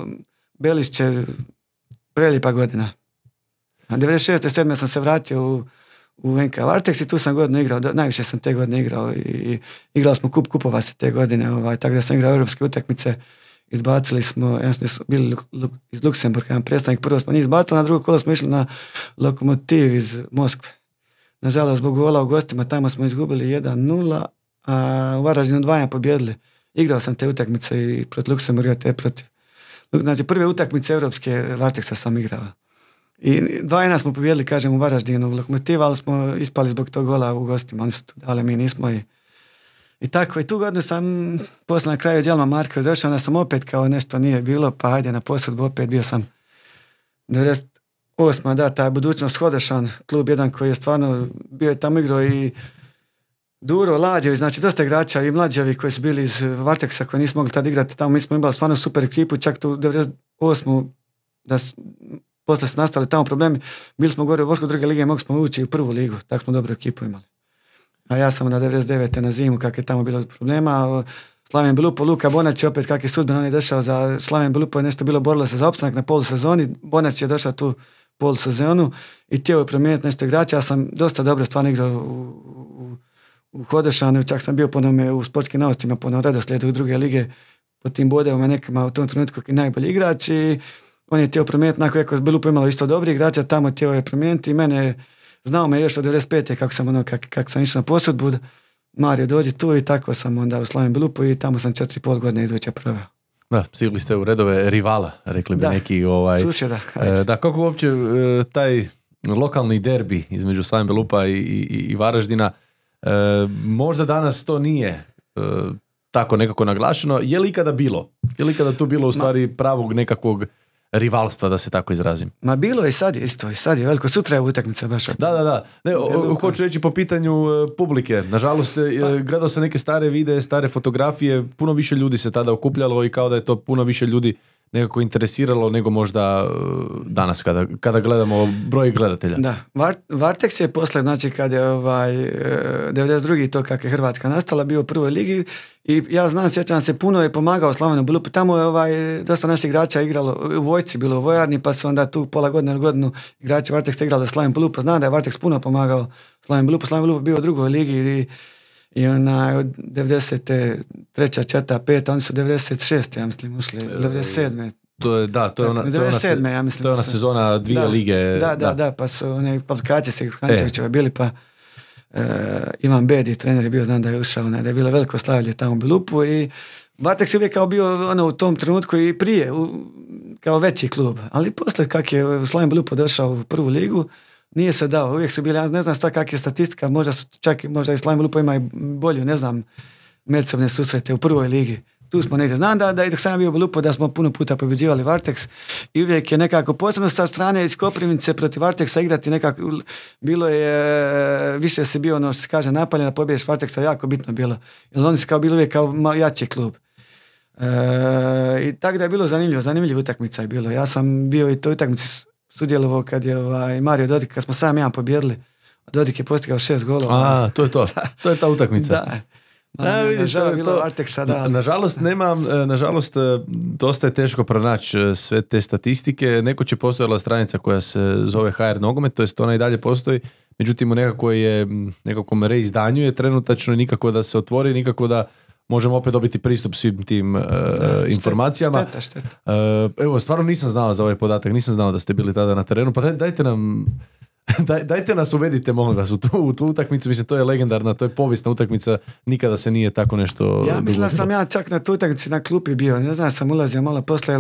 Belišće prelijepa godina. A 96. 7. sam se vratio u NK Varteks i tu sam godinu igrao, najviše sam te godine igrao i igrali smo kupova se te godine, tako da sam igrao europske utakmice, izbacili smo, bili iz Luksemburga, jedan predstavnik, prvo smo njih izbacili, na drugo kolo smo išli na Lokomotiv iz Moskve. Nažalost, zbog gola u gostima, tamo smo izgubili 1-0, a u Varaždinu 2 pobjedili. Igrao sam te utakmice i protiv Luksemburga, te protiv. Znači, prve utakmice europske Varteksa sam igrao. I 2-1 smo pobjedili, kažem, u Varaždinu u Lokomotiva, ali smo ispali zbog tog gola u gostima. Oni su tu dali, mi nismo i tako. I tu godinu sam poslije na kraju Djelma Marković došao, da sam opet kao nešto nije bilo, pa ajde na posudbu opet bio sam 98. da, taj Budućnost Hodošan, klub jedan koji je stvarno bio je tamo igrao i Duro, Lađevi, znači dosta igrača i mlađevi koji su bili iz Varteksa koji nismo mogli tada igrati tamo, mi smo imali stvarno super ekipu, čak tu 98. Posle su nastali tamo problemi, bili smo gore u vrhu druge lige, mogli smo ući u prvu ligu, tako smo dobru ekipu imali. A ja sam na 99. na zimu, kak je tamo bilo problema, Slaven Belupo, Luka Bonač je opet kak je sudben, on je došao za Slaven Belupo, je nešto bilo borilo se za opstanak na polusezoni, Bonač je došao tu polusezonu i htio je promijeniti nešto igrača, ja sam dosta dobro stvarno igrao u Hodešanu, čak sam bio ponome u sportskim novostima, ponovno redoslijedu u druge lige, po tim bodovima nekima u tom trenutku i najbolji igrač i on je htio promijeniti, nakon je Belupo imalo isto dobri igrača, tamo htio je promijeniti i mene znao me još od 95. kako sam išao na posudbu, Mario dođi tu i tako sam onda u Slaven Belupo i tamo sam 4,5 godine iduće proveo. Da, sigli ste u redove rivala, rekli bi neki. Susjeda. Da, kako uopće taj lokalni derbi između Slaven Belupa i Varaždina, možda danas to nije tako nekako naglašeno. Je li ikada bilo? Je li ikada tu bilo u stvari pravog nekakvog rivalstva, da se tako izrazim? Ma bilo je i sad je isto, i sad je veliko, sutra je utakmica baš. Da. Ne, hoću reći po pitanju publike. Nažalost, gledao sam neke stare videe, stare fotografije, puno više ljudi se tada okupljalo i kao da je to puno više ljudi nekako interesiralo nego možda danas kada gledamo broj gledatelja. Da, Varteks je posle, znači kad je 92. to kako je Hrvatska nastala, bio u prvoj ligi i ja znam, sjećam se, puno je pomagao Slavenu Belupu, tamo je dosta naših igrača igralo u vojsci, bilo u vojarni, pa su onda tu pola godine ili godinu igrači Varteksa igrali za Slaven Belupu, znam da je Varteks puno pomagao Slaven Belupu bio u drugoj ligi i ona od 93. 4. 5. oni su 96. ja mislim ušli, 97. To je, da, to je ona, 97. ja mislim. To je ona sezona dvije lige. Da, pa su one kvalifikacije se Hančevićeva bili, pa Ivan Bedi, trener je bio, znam da je ušao, da je bilo veliko slavlje tamo u Belupu i Varteks je uvijek kao bio u tom trenutku i prije, kao veći klub, ali posle kak je Slaven Belupo došao u prvu ligu, nije se dao, uvijek su bili, ja ne znam šta kak je statistika, možda i Slaven Belupo ima i bolju, ne znam, međusobne susrete u prvoj ligi. Tu smo negdje. Znam da dok sam bio u Belupo da smo puno puta pobjeđivali Varteks i uvijek je nekako, posebno sa strane iz Koprivnice protiv Varteksa igrati nekako, bilo je, više se bio ono što se kaže napaljen da pobiješ Varteksa, jako bitno bilo. Jer oni su kao bili uvijek kao jači klub. I tako da je bilo zanimljiva utakmica je bilo. Ja sam bio i toj utakmici sudjelovao kad je Mario Dodik, kad smo sam jedan pobjedili. Dodik je postigao 6 golova. To je to. To je ta utakmica. Da. Nažalost, dosta je teško pronaći sve te statistike. Neko će postojala stranica koja se zove HR Nogomet, to jest ona i dalje postoji, međutim u nekakvom reizdanju je trenutačno nikako da se otvori, nikako da možemo opet dobiti pristup svim tim informacijama. Šteta. Evo, stvarno nisam znao za ovaj podatak, nisam znao da ste bili tada na terenu, pa dajte nas uvedite, molim vas, u tu utakmicu. Mislim, to je legendarna, to je povijesna utakmica, nikada se nije tako nešto... Ja mislim da sam ja čak na tu utakmici na klupi bio, ne znam, sam ulazio malo posle,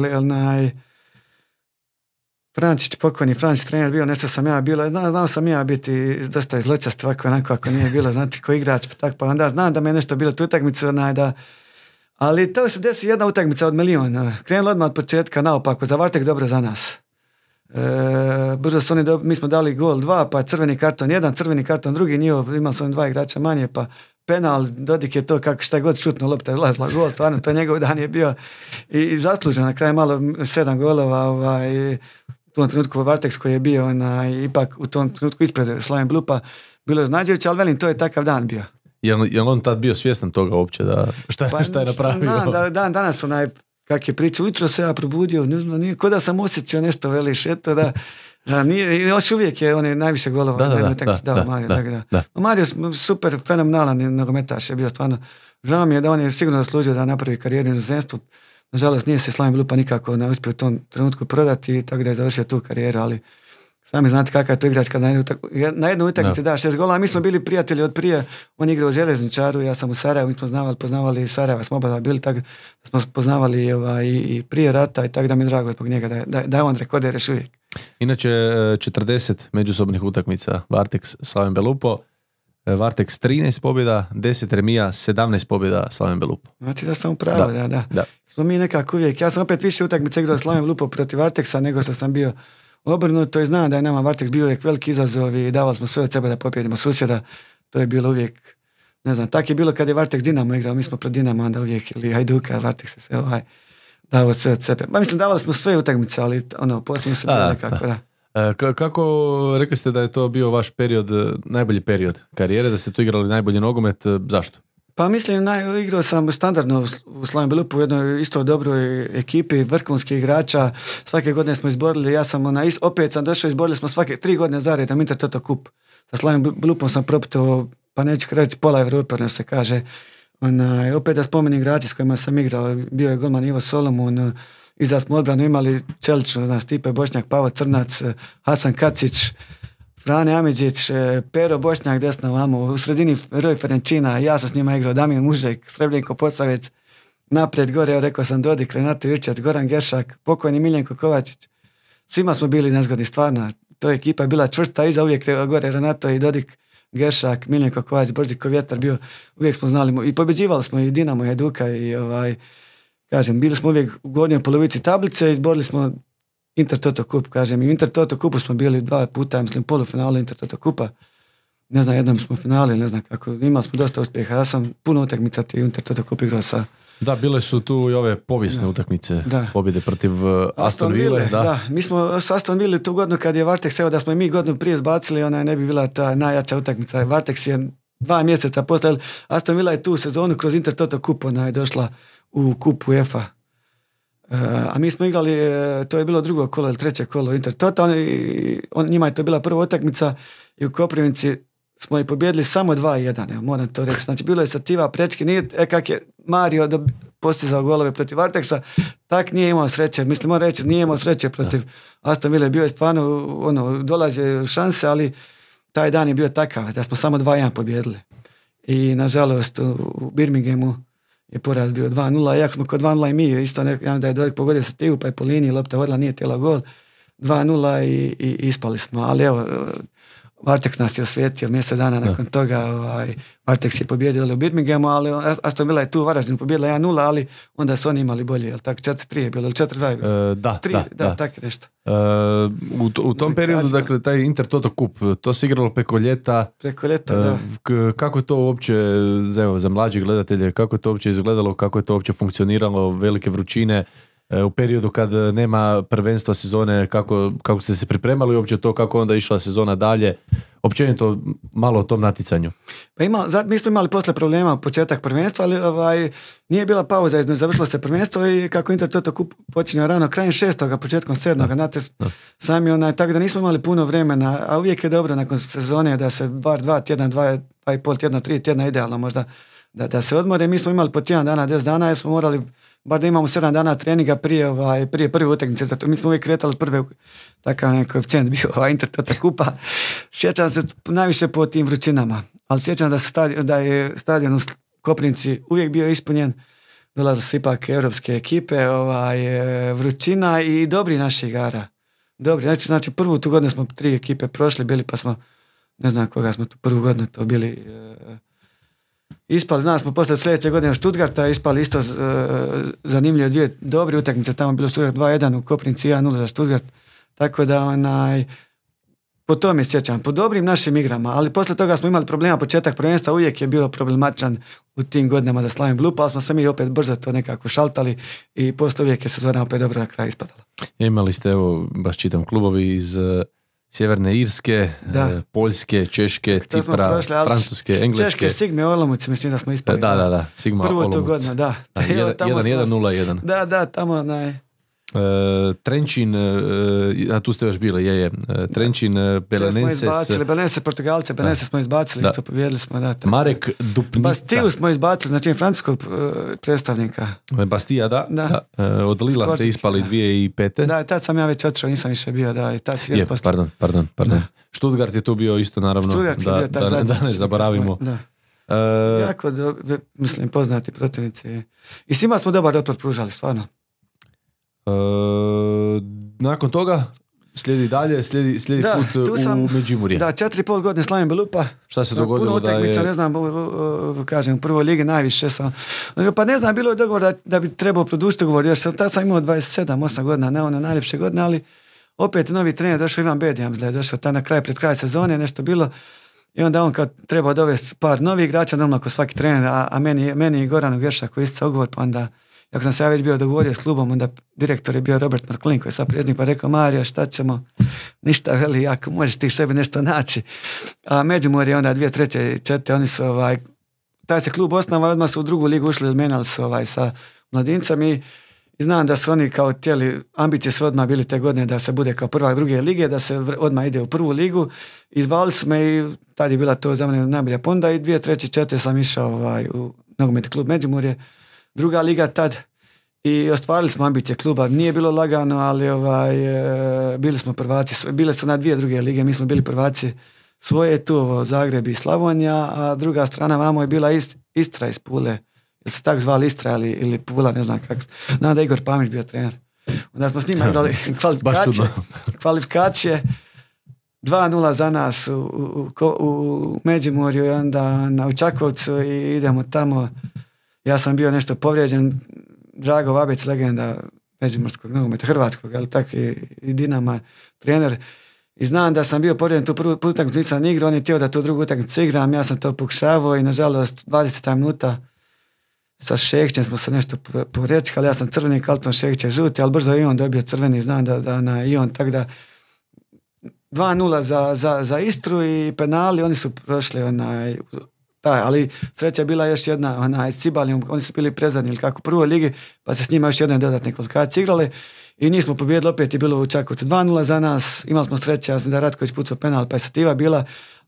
Frančić, pokojni Frančić trener bio, nešto sam ja bilo, znao sam ja biti dosta zločast ovako, onako, ako nije bilo, znate, ko igrač, pa onda znam da me nešto bilo tu utakmicu, ali to se desi jedna utakmica od milijuna, krenula odmah od početka, naopako, za Vartek dobro za nas. Brzo su mi smo dali gol 2, pa crveni karton 1, crveni karton drugi, imali su oni 2 igrača manje, pa penal, Dodik je to kako šta god šutno lopta, vlazila gol, stvarno to njegov dan je bio i zaslužen, na kraju malo 7 golova, u tom trenutku Varteks koji je bio, ipak u tom trenutku ispred Slaven Belupa, bilo je znađajuće, ali velim, to je takav dan bio. Je on tad bio svjestan toga uopće, šta je napravio? Danas kak je pričao, ujutro se ja probudio, ne znam, ko da sam osjećao nešto, veliš, eto da, Da, nije, još uvijek je on je najviše golova na jednoj utakmici dao Mario. Da. Mario je super fenomenalan nogometaš je bio stvarno. Žao mi je da on je sigurno zaslužio da napravi karijeru u inozemstvu. Nažalost nije se Slaven Belupa nikako ne uspio u tom trenutku prodati, tako da je završio tu karijeru, ali sami znate kakav je to igrač kad na jednu utakmicu da 6 gola, a mi smo bili prijatelji od prije, on igrao u Željezničaru, ja sam u Sarajevu, mi smo poznavali Sarajeva, smo oba bili, tako da smo poznavali i prije rata i tako da mi je drago zbog njega da je on rekorder još uvijek. Inače 40 međusobnih utakmica Varteks Slaven Belupo, Varteks 13 pobjeda, 10 remija, 17 pobjeda Slaven Belupo. Znači da sam upravo, da. Smo mi nekako uvijek, ja sam opet više utakmica igrao Slaven Belupo protiv Varteksa nego što sam bio obrnuto i znam da je nama Varteks bio uvijek veliki izazov i davali smo sve od sebe da pobjedimo susjeda, to je bilo uvijek, ne znam, tako je bilo kad je Varteks Dinamo igrao, mi smo pred Dinamo onda uvijek, ili Hajduka, Varteks se davao sve od sebe. Mislim, davali smo sve utakmice, ali posljedno se bilo nekako, da. Kako rekli ste da je to bio vaš period, najbolji period karijere, da ste tu igrali najbolji nogomet, zašto? Pa mislim, igrao sam standardno u Slaven Belupu u jednoj isto dobroj ekipi, vrhunskih igrača, svake godine smo izborili, ja sam opet sam došao, izborili smo svake 3 godine zaredom Inter Toto Kup. Sa Slaven Belupom sam proputao, pa neću reći pola Evrope, ne se kaže. Opet da spomenim igrači s kojima sam igrao, bio je golman Ivo Solomon, iza smo odbranu imali Čeličnu, Stipe Bošnjak, Pavo Crnac, Hasan Kacić, Frane Amidžić, Pero Bošnjak desno vamo, u sredini Roj Ferenčina, ja sam s njima igrao, Damir Mužek, Srebrnjenko Posavec, naprijed gore, rekao sam Dodik, Renato Jurčet, Goran Geršak, pokojni Miljenko Kovačić. Svima smo bili nezgodni, stvarno. To ekipa je bila čvrsta, iza uvijek gore Renato i Dodik, Geršak, Miljenko Kovačić, brzi ko vjetar bio, uvijek smo znali i pobjeđivali smo i Dinamo i Hajduka i kažem, bili smo uvijek u gornjoj polovici tablice i izborili smo Inter Toto Kup, kažem, i u Inter Toto Kupu smo bili 2 puta, mislim, polufinalu Inter Toto Kupa, ne znam, jednom smo finali, ne znam kako, imali smo dosta uspjeha, ja sam puno utakmica i Inter Toto Kup igrao sa... Da, bile su tu i ove povijesne utakmice, pobjede protiv Aston Ville. Da, mi smo s Aston Ville tu godinu kad je Varteks, evo da smo i mi godinu prije zbacili, ona ne bi bila ta najjača utakmica, Varteks je 2 mjeseca postavili, Aston Villa je tu sezonu kroz Inter Toto Kup, ona je došla u kupu UEFA. A mi smo igrali, to je bilo drugo kolo ili treće kolo Inter Toto, njima je to bila prva utakmica i u Koprivnici smo i pobjedili samo 2-1, evo, moram to reći. Znači, bilo je sativa prečke, nije kak je Mario postizao golove protiv Varteksa, tak nije imao sreće. Mislim, moram reći, nije imao sreće protiv Aston Ville, bio je stvarno, dolaze šanse, ali taj dan je bio takav, da smo samo 2-1 pobjedili. I, nažalost, u Birminghamu je poraz bio 2-0, iako smo kod 2-0 i mi, isto da je Dodik pogodio sativu, pa je po liniji lopta vodila, nije tijela gol, 2-0 i ispali smo, ali evo, Varteks nas je osvijetio mjesec dana nakon toga, Varteks je pobjedio u Birminghamu, ali Aston Villa je tu u Varaždinu pobjedila 1-0, ali onda su oni imali bolje, jel tako, 4-3 je bilo, ili 4-2 je bilo? Da, tako je nešto. U tom periodu, dakle, taj Inter Toto Kup, to se igralo preko ljeta. Preko ljeta, da. Kako je to uopće, za mlađe gledatelje, kako je to uopće izgledalo, kako je to uopće funkcioniralo, velike vrućine, u periodu kad nema prvenstva sezone, kako ste se pripremali uopće to, kako onda išla sezona dalje, općenito malo o tom natjecanju. Pa mi smo imali posle problema početak prvenstva, ali nije bila pauza, završilo se prvenstvo i kako Inter Toto Kup počinio rano, krajem 6. početkom 7. znate, sami tako da nismo imali puno vremena, a uvijek je dobro nakon sezone da se bar 2 tjedna, 2,5 tjedna, 3 tjedna idealno možda da se odmore. Mi smo imali po tjedan dana, 10 dana jer smo morali bar da imamo 7 dana treninga prije prve utakmice. Mi smo uvijek kretali prve, takav koeficijent bio Inter Toto Kupa. Sjećam se najviše po tim vrućinama, ali sjećam da je stadion u Koprivnici uvijek bio ispunjen. Dolazili su ipak europske ekipe, vrućina i dobri naši igara. Dobri, znači prvu tu godinu smo 3 ekipe prošli, bili pa smo, ne znam koga smo tu prvu godinu to bili, ispali, znali smo posle sljedeće godine u Stuttgarta, ispali isto zanimljivo 2 dobre utakmice, tamo bilo Stuttgart 2-1 u Koprivnici, 1-0 za Stuttgart, tako da po tome sjećam, po dobrim našim igrama, ali posle toga smo imali problema, početak prvenstva uvijek je bilo problematičan u tim godinama za Slaven Belupa, ali smo se mi opet brzo to nekako šaltali i posle uvijek je sezona opet dobro na kraju ispadala. Imali ste, evo, baš čitam, klubovi iz Sjeverne Irske, Poljske, Češke, Cipra, Francuske, Engleske. Češke, Sigme, Olomouci, mislim da smo ispali. Da, Sigma, prvo Olomouc. Prvo tu godinu, da. 1-1-0-1. Da, tamo Trenčin, a tu ste još bili, Trenčin, Belenenses. Belenenses, Portugalce, Belenenses smo izbacili, isto pobjedili smo. Da, Marek Dupnica. Bastiju smo izbacili, znači francuskog predstavnika. Bastija, da. Od Lila ste ispali 2005. Da, tad sam ja već otišao, nisam više bio. Da, tad pardon. Stuttgart je tu bio isto, naravno, da ne zaboravimo. Jako, mislim, poznati protivnici. I svima smo dobar otpor pružali, stvarno. Nakon toga slijedi dalje, slijedi put u Međimurje. Da, 4,5 godine slavim Belupa. Šta se dogodilo? Puno utakmica, ne znam, kažem, u prvoj ligi najviše sam. Pa ne znam, bilo je dogovor da bi trebao produžiti ugovor, još tad sam imao 27-8 godina, ne ono najljepše godine, ali opet novi trener došao, Ivan Bedijam, došao tad na kraj, pred kraj sezone, nešto bilo. I onda on kad treba dovesti par novih igrača, normalno ko svaki trener, a meni je Goran Gerša koji isticao ugovor, pa onda, ako sam se ja već bio dogovorio s klubom, onda direktor je bio Robert Marklin, koji je sad predsjednik, pa rekao, Mario, šta ćemo, ništa, veli, ako možeš ti sebi nešto naći. A Međimurje onda 2003. i 2004. oni su, taj se klub osnovao, odmah su u drugu ligu ušli, menjali su sa mladincem i znam da su oni kao htjeli, ambicije su odmah bili te godine da se bude kao prvak druge lige, da se odmah ide u prvu ligu. Izvali su me i tad je bila to za mene najbolja ponuda i 2003. 2004. sam išao u nogometni klub Međimurje, druga liga tad i ostvarili smo ambicije kluba. Nije bilo lagano, ali bili smo prvaci, bile su na 2 druge lige, mi smo bili prvaci svoje tu, Zagreb i Slavonija, a druga strana vamo je bila Istra iz Pule. Jel se tako zvali Istra ili Pula, ne znam kako. Znam da je Igor Pamić bio trener. Onda smo s njima igrali kvalifikacije. 2-0 za nas u Međimurju i onda u Čakovcu i idemo tamo. Ja sam bio nešto povrijeđen. Drago Vabec, legenda međimurskog nogometa, hrvatskog, ali tako i Dinama, trener. I znam da sam bio povrijeđen tu prvu utakmicu, nisam igrao, on je htio da tu drugu utakmicu igram, ja sam to pokušavao i nažalost 20 minuta sa Šehićem smo se nešto porečkali, ja sam crveni, Kalton Šehić je žuti, ali brzo i on dobio crveni, znam da i on, tako da 2-0 za Istru i penali, oni su prošli ali sreća je bila još jedna s Cibalijom, oni su bili prezadnji ili kako u prvoj ligi, pa se s njima još jedne dodatne kvalifikacije igrali i nismo pobjedili, opet je bilo u Čakovcu 2-0 za nas, imali smo sreće, ja sam da Ratković pucao penal, pa je sativa bila,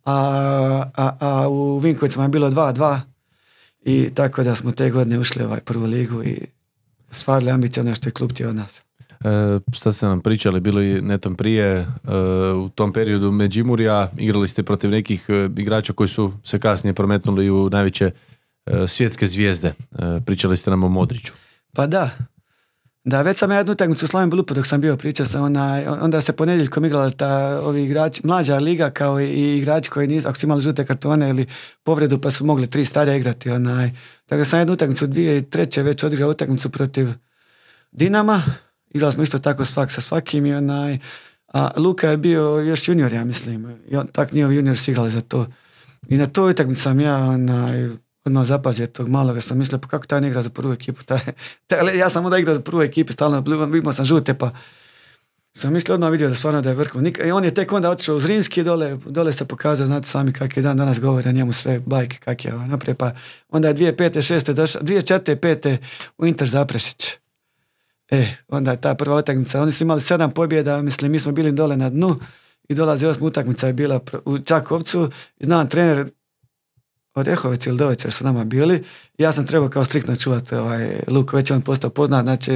a u Vinkovicama je bilo 2-2 i tako da smo te godine ušli u prvu ligu i stvarili ambicije ono što je klub htio od nas. Sad ste nam pričali, bili netom prije, u tom periodu Međimurja, igrali ste protiv nekih igrača koji su se kasnije prometnuli u najveće svjetske zvijezde. Pričali ste nam o Modriću. Pa da, već sam ja jednu utakmicu u Slavim Belupu dok sam bio pričao sam, onda se ponedjeljkom igrala ovi igrači, mlađa liga kao i igrači koji nisu, ako su imali žute kartone ili povredu pa su mogli 3 starija igrati. Tako da sam jednu utakmicu 2003. već odigrao utakmicu protiv Dinama. Igrali smo isto tako sa svakim a Luka je bio još junior, ja mislim. I tak nije junior si igrali za to. I na toj utakmici sam ja odmah zapazio tog maloga, sam mislio pa kako taj ne igra za prvu ekipu. Ja sam onda igrao za prvu ekipu, stalno imao sam žute, pa sam mislio odmah vidio da stvarno da je vrhunski. I on je tek onda otišao u Zrinski, dole se pokazao, znate sami kak je dan danas govori o njemu sve bajke kak je naprijed, pa onda je 2005. 2004. 2005. u Inter Zaprešić. Onda je ta prva utakmica, oni su imali 7 pobjeda, mislim, mi smo bili dole na dnu i dolazi 8 utakmica je bila u Čakovcu i znam trener Orehovec ili Dovec jer su nama bili, ja sam trebao kao striktno čuvati Luku, već je on postao poznat, znači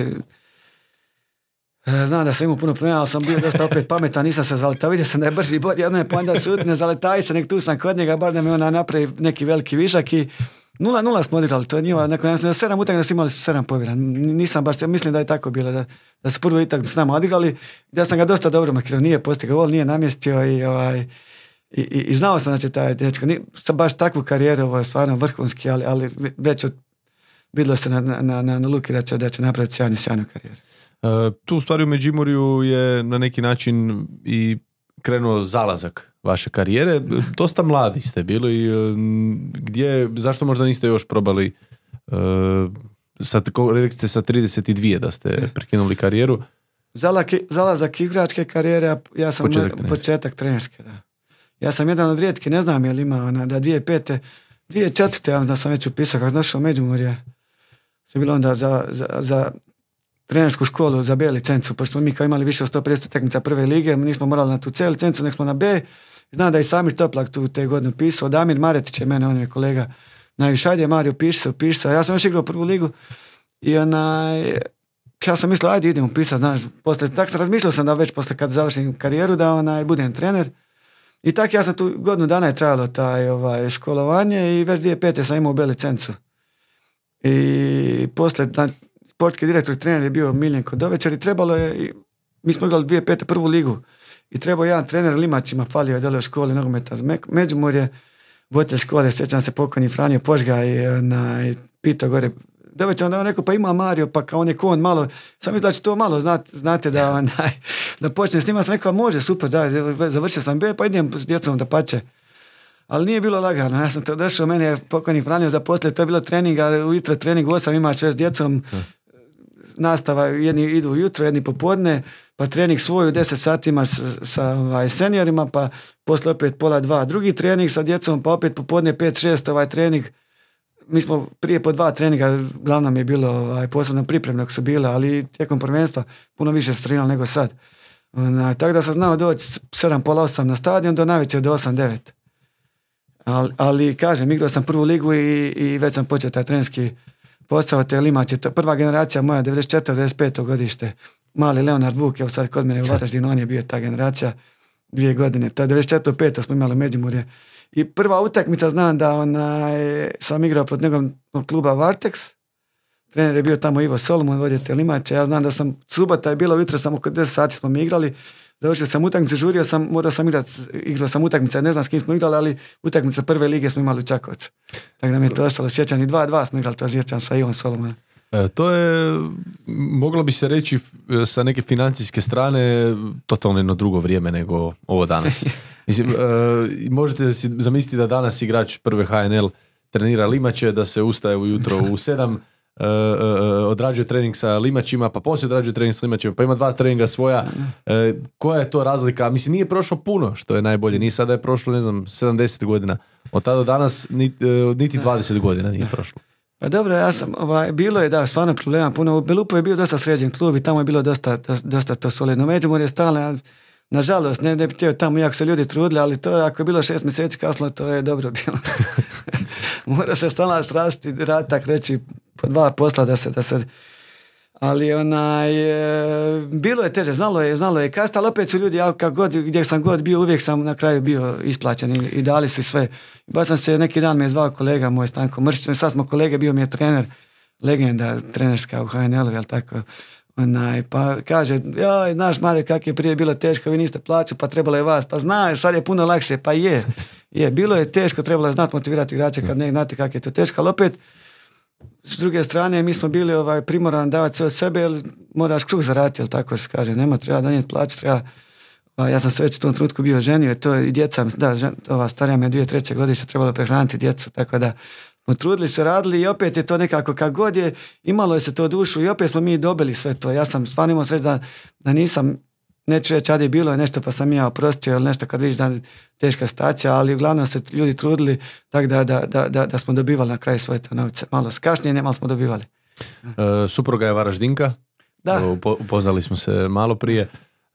znam da sam imao puno problema, ali sam bio dosta opet pametan, nisam se zaletao, vidio sam da je brži bolji, jedno je pa onda šuti, ne zaletaji se, nek tu sam kod njega, bar da mi ona napravi neki veliki višak i 0-0 smo odigrali, to je njima, nakon 7 utakmica su imali 7 pobjeda, nisam baš, mislim da je tako bilo, da su prvu utakmicu s nama odigrali, ja sam ga dosta dobro makirao, nije postigao gol, nije namjestio i znao sam da će taj dečko, baš takvu karijeru, ovo je stvarno vrhunski, ali već vidjelo se na Luki da će napraviti sjajnu karijeru. Tu u stvari u Međimurju je na neki način i krenuo zalazak vaše karijere. Dosta mladi ste bili. Zašto možda niste još probali rekli ste sa 32 da ste prekinuli karijeru? Zalazak igračke karijere, ja sam početak trenerske. Da. Ja sam jedan od rijetkih, ne znam je li ima da 2005. 2004. ja da sam već upisao kako znaš u Međimurje. To je bilo onda za trenersku školu za B licencu, pošto smo mi kao imali više od 150 utakmica prve lige, nismo morali na tu C licencu, nek smo na B. Znam da je Samir Toplak tu te godine upisao, Damir Maretić je mene, on je kolega najviše, ajde Mario, upiši se, ja sam još igrao prvu ligu i ja sam mislio, ajde idem upisati, znaš, tako sam razmišljao sam da već posle kad završim karijeru da budem trener. I tako ja sam tu godinu dana je trajalo taj školovanje i već 2005. sam imao B licencu. I posle sportski direktor i trener je bio Miljenko Dovečar i trebalo je, mi smo igrali 2005. prvu ligu i trebao jedan trener Limačima, falio je dole u školi nogometa Međimurje, voditelj škole, sjećam se pokojni Franjo Požga i pitao gore, Dovečar onda on rekao, pa ima Mario, pa kao on je kon malo, sam mislila da će to malo znate da počne s njima, sam rekao, može, super, da, završio sam B, pa idem s djecom da pače. Ali nije bilo lagano, ja sam to došao, meni je pokojni Franjo zaposlio, to je bilo treninga, ujutro trening 8 imaš već s djecom, nastava, jedni idu ujutro, jedni popodne, pa trening svoj u 10 sati imaš sa seniorima, pa posle opet pola 2 drugi trening sa djecom, pa opet popodne 5-6 trening. Mi smo prije po 2 treninga, glavno mi je bilo posebno pripremno dok su bile, ali tijekom prvenstva puno više se treniralo nego sad. Tako da sam znao doći 7:30-8 na stadion, do najveće do 8-9. Ali kažem, igrao sam prvu ligu i već sam počeo taj trenerski posao, te Limač je to prva generacija moja, 94-95 godište. Mali Leonard Vuk, evo sad kod mene u Varaždinu, on je bio ta generacija 2 godine. To je 94-95 smo imali u Međimurje. I prva utakmica znam da sam igrao protiv nekog kluba Vartex. Trener je bio tamo Ivo Solomon, voditelj Limača. Ja znam da sam, subota je bilo, jutro sam oko 10 sati smo mi igrali. Završio sam utakmicu, žurio sam, morao sam igrao sam utakmice, ne znam s kim smo igrali, ali utakmice prve lige smo imali u Čakovcu. Tako da mi je to ostalo sjećan i 2-2 smo igrali, to sjećam sa Ivom Solomonom. To je, moglo bi se reći sa neke financijske strane, totalno jedno drugo vrijeme nego ovo danas. Mislim, možete si zamisliti da danas igrač prve HNL trenira Limače, da se ustaje ujutro u 7, odrađuje trening sa Limačima, pa poslije odrađuje trening sa Limačima, pa ima 2 treninga svoja. Koja je to razlika? Mislim, nije prošlo puno, što je najbolje. Nije sada je prošlo, ne znam, 70 godina. Od tada do danas niti 20 godina nije prošlo. Pa dobro, ja sam, bilo je da, stvarno problema puno. U Belupu je bio dosta sređen klub i tamo je bilo dosta to solidno. Međimurje je stalno, nažalost, ne bi htio tamo, jako se ljudi trudili, ali to ako je bilo 6 mjeseci kasno, to je dobro bilo. Mora se stalno strasti, tak reći, po 2 posla da se ali bilo je teže, znalo je kasno, ali opet su ljudi, ja gdje sam god bio, uvijek sam na kraju bio isplaćen i dali su sve. Baš sam se, neki dan me je zvao kolega moj Stanko Mršić, sad smo kolege, bio mi je trener, legenda trenerska u HNL-u, jel tako? Pa kaže, joj, znaš Mare, kak je prije bilo teško, vi niste plaćali, pa trebalo je vas, pa znaš, sad je puno lakše, pa je, bilo je teško, trebalo je znati motivirati igrače kad ne znate kak je to teško, ali opet, s druge strane, mi smo bili primorani davati sve od sebe, jer moraš kruh zaraditi, jel tako se kaže, treba donijeti plaću, treba, ja sam se već u tom trenutku bio ženio, to je i djeca, da, ova starija me 2-3 godište, trebalo prehraniti djecu, tako da smo trudili se, radili i opet je to nekako kak god je, imalo je se to dušu i opet smo mi dobili sve to. Ja sam stvarno imao sreći da nisam, neću reći kad je bilo nešto pa sam ja oprostio ili nešto kad vidiš da je teška situacija, ali uglavnom se ljudi trudili tako da smo dobivali na kraju svoje to novce. Malo skašnije, malo smo dobivali. Supruga je Varaždinka, da. Upoznali smo se malo prije.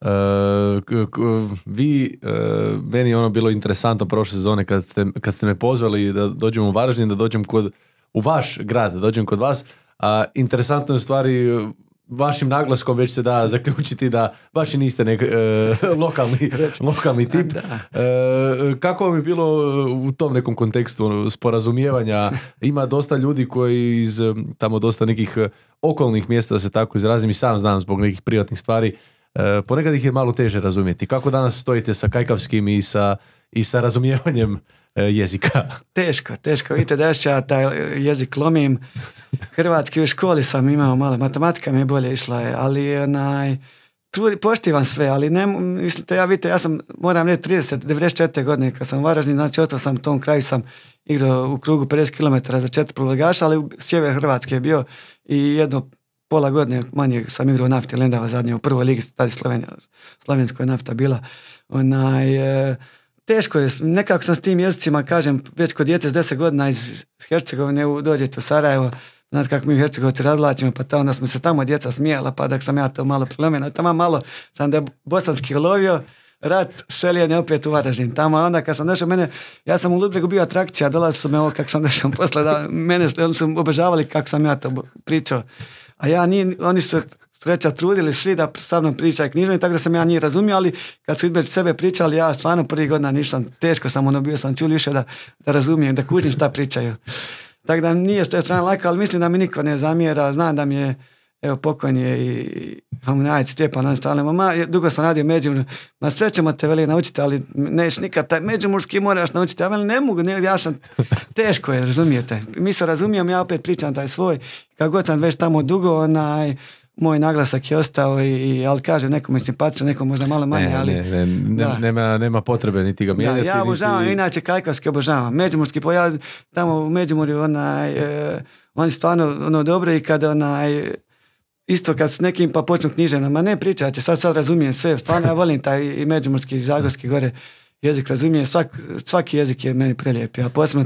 Meni je ono bilo interesantno prošle sezone kad ste me pozvali da dođem u Varaždin, da dođem u vaš grad, da dođem kod vas. Interesantno je u stvari vašim naglaskom već se da zaključiti da baš i niste lokalni tip. Kako vam je bilo u tom nekom kontekstu sporazumijevanja? Ima dosta ljudi koji iz tamo dosta nekih okolnih mjesta, da se tako izrazim, i sam znam zbog nekih privatnih stvari. Ponekad ih je malo teže razumjeti. Kako danas stojite sa kajkavskim i sa razumijevanjem jezika? Teško. Vidite da ja taj jezik lomim. Hrvatski u školi sam imao malo, matematika mi je bolje išla, ali poštivam sve, ali ne, mislite, ja sam, moram reći, 94 godine kad sam u Varaždinu, znači ostao sam u tom kraju, sam igrao u krugu 50 km za 4 prvoligaša, ali u sjever Hrvatske je bio i pola godine manje sam igrao u Nafti Lendava zadnje u prvoj ligi, tada slovenskoj Nafta bila. Teško je, nekako sam s tim jezicima, kažem, već kod djete s 10 godina iz Hercegovine dođete u Sarajevo, Znate kako mi u Hercegovci razvlačimo, pa onda smo se tamo djeca smijala, pa dok sam ja to malo prelomio, tamo malo sam da je bosanski ulovio, rat, seljenje opet u Varaždin. Tamo onda kad sam došao, ja sam u Ludbregu bio atrakcija, dolazili su me ovo kako sam došao posle, oni su obožavali kako sam ja to pričao. A oni su sreća trudili svi da sa mnom pričaju knjižno i tako da sam ja njih razumio, ali kad su između sebe pričali, ja stvarno prvih godina nisam, teško sam bio sam čuli više da razumijem, da kužim šta pričaju. Tako da nije s te strane lako, ali mislim da mi niko ne zamjera, znam da mi je, evo pokojni je i Hamunajec, Stjepan, on stalno, dugo sam radio Međimur, sve ćemo te veli naučiti, ali neš nikad, taj međimurski moraš naučiti, ja veli ne mogu, ja sam, teško je, razumijete, mi se razumijem, ja opet pričam taj svoj, kako god sam već tamo dugo, moj naglasak je ostao, ali kažem, nekom je simpatično, nekom možda malo manje, ali... Nema potrebe niti ga mijenjati. Ja obožavam, inače kajkavski obožavam. Međimurski, ja tamo u Međimurju, oni stvarno dobro i kada isto kad s nekim pa počnu književno, ne pričajte, sad razumijem sve, stvarno ja volim taj i međimurski, i zagorski gore jezik, razumijem, svaki jezik je meni prelijep, a posebno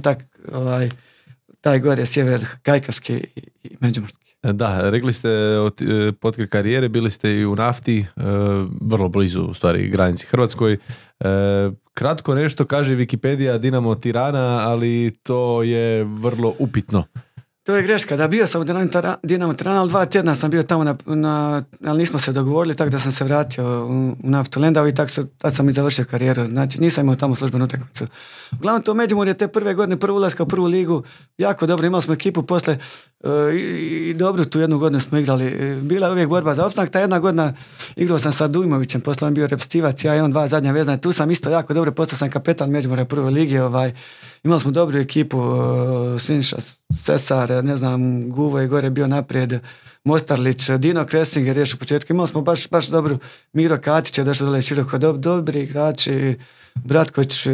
taj gore sjever kajkavski i međimurski. Da, rekli ste od potkri karijere, bili ste i u nafti, vrlo blizu u stvari granici Hrvatskoj. Kratko nešto kaže Wikipedia Dinamo Tirana, ali to je vrlo upitno. To je greška, da bio sam u Dinamo Tirana, ali 2 tjedna sam bio tamo, ali nismo se dogovorili, tako da sam se vratio u naftu Lendava i tad sam i završio karijeru, znači nisam imao tamo službenu utakmicu. Uglavnom to Međimurje te prve godine, prvo ulaska u prvu ligu, jako dobro, imali smo ekipu posle i dobro tu jednu godinu smo igrali, bila je uvijek borba za opstanak, ta jedna godina igrao sam sa Dujmovićem, posle on bio repstivac, ja i on 2 zadnja vezana, tu sam isto jako dobro, postao sam kapetan Međimurja u prvoj ligi, imali smo dobru ekipu, Sinša Cesar, ne znam, Guvo je gore bio naprijed, Mostarlić, Dino Kresinger riješ u početku, imali smo baš dobru, Miro Katić je došao dole široko, dobri igrači, Bratković,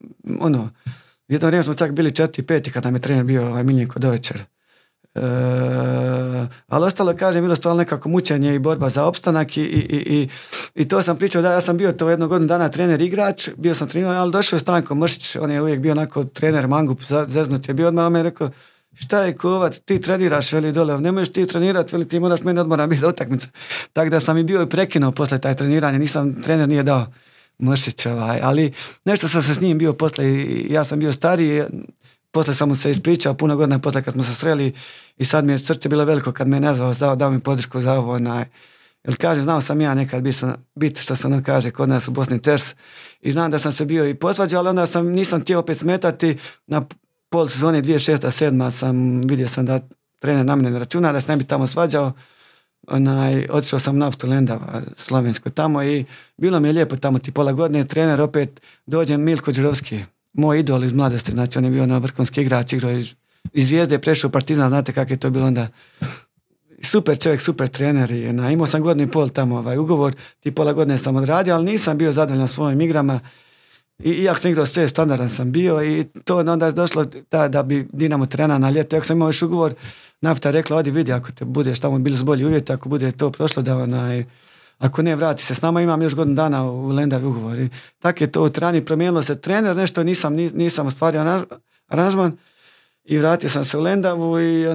jedno vrijeme smo čak bili 4-5 kad nam je trener bio Miljenko Dovečer. Ali ostalo, kažem, bilo stvarno nekako mučenje i borba za opstanak i to sam pričao, da ja sam bio to jednu godinu dana trener igrač, bio sam trener, ali došao je Stanko Mršić, on je uvijek bio onako trener Mangup, zeznut je bio, odmah me rekao, šta je Kovat, ti treniraš, veli dole, ne možeš ti trenirati, veli ti moraš meni odmoran biti utakmica. Tako da sam i bio i prekinuo posle taj treniranje, trener nije dao Mršić, ali nešto sam se s njim bio posle, ja sam bio stariji, posle sam mu se ispričao puno godina posle kad smo se sreli i sad mi je srce bilo veliko kad me je nazvao, dao mi podršku za ovo, jer kažem, znao sam ja nekad biti što se ono kaže kod nas u Bosni Ters i znam da sam se bio i posvađao, ali onda nisam htio opet smetati, na pol sezoni 2006-2007 vidio sam da trener na mene ne računa, da se ne bi tamo svađao, otišao sam naftu Lendava, slovensko tamo i bilo mi je lijepo tamo ti pola godine, trener opet dođe Milko Đurovski, moj idol iz mladosti, znači on je bio vrhunski igrač, igrao iz Zvijezde, prešao u Partizan, znate kako je to bilo onda, super čovjek, super trener, imao sam godinu i pol tamo ugovor, ti pola godine sam odradio, ali nisam bio zadovoljan svojim igrama, iako sam igrao sve, standardan sam bio i to onda je došlo da bi Dinamo Tirana na ljeto, ako sam imao još ugovor, nafta je rekla, odi vidi ako te budeš tamo bili su bolji uvjeti, ako bude to prošlo da ako ne, vrati se s nama, imam još godinu dana u Lendavi ugovor. I tako je to u Tirani, promijenilo se trener, nešto nisam ostvario aranžman i vratio sam se u Lendavu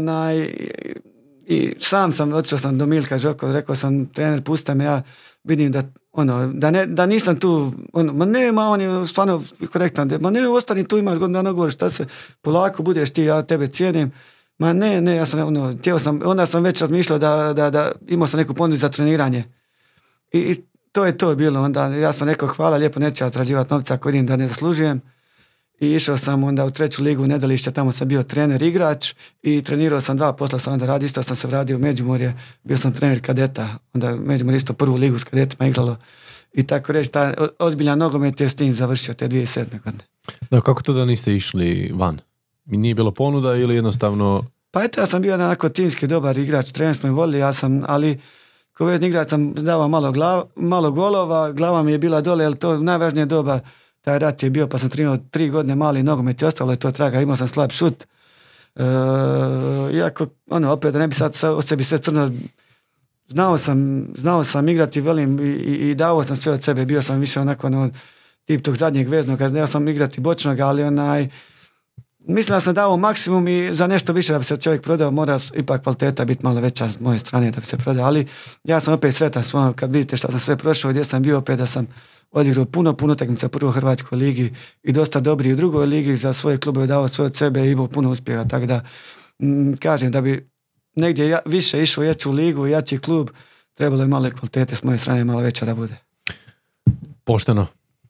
i sam sam, otišao sam do Milka Žoko, rekao sam, trener, pusti me, ja vidim da nisam tu, on je stvarno korektan, ostani tu, imaš godinu dana ugovor, šta se, polako budeš ti, ja tebe cijenim. Ja sam, onda sam već razmišljao da imao sam neku ponudu za treniranje. I to je to bilo, onda ja sam rekao hvala, lijepo neću ja traživati novca ako vidim da ne zaslužujem i išao sam onda u 3. ligu u Nedelišće, tamo sam bio trener igrač i trenirao sam 2 posla sam onda radio, isto sam se vradio u Međimurje, bio sam trener kadeta, onda Međimurje isto 1. ligu s kadetima igralo i tako reći, ta ozbiljan nogomet je s tim završio te 2007. godine. Da, kako to da niste išli van? Mi nije bilo ponuda ili jednostavno... Pa eto, ja sam bio onako timski dobar igrač, trener smo i volili, ali kao vezni igrač sam davao malo golova, glava mi je bila dole, jer to najvažnije doba, taj rat je bio, pa sam trenirao 3 godine mali nogomet i ostalo je to traga, imao sam slab šut. Iako, opet da ne bi sad od sebi sve crno, znao sam igrati, velim, i dao sam sve od sebe, bio sam više onako tip tog zadnjeg veznog, ja sam igrati bočnog, ali mislim da sam dao maksimum i za nešto više da bi se čovjek prodao, mora ipak kvaliteta biti malo veća s moje strane da bi se prodao, ali ja sam opet sretan svojom kad vidite šta sam sve prošao, gdje sam bio opet da sam odigrao puno utakmica u prvoj Hrvatskoj ligi i dosta dobri u drugoj ligi, za svoje klubove dao sve od sebe i imao puno uspjeha, tako da kažem da bi negdje više išao jaču ligu, jači klub, trebalo je malo kvalitete s moje strane, malo veća da bude. Pošteno.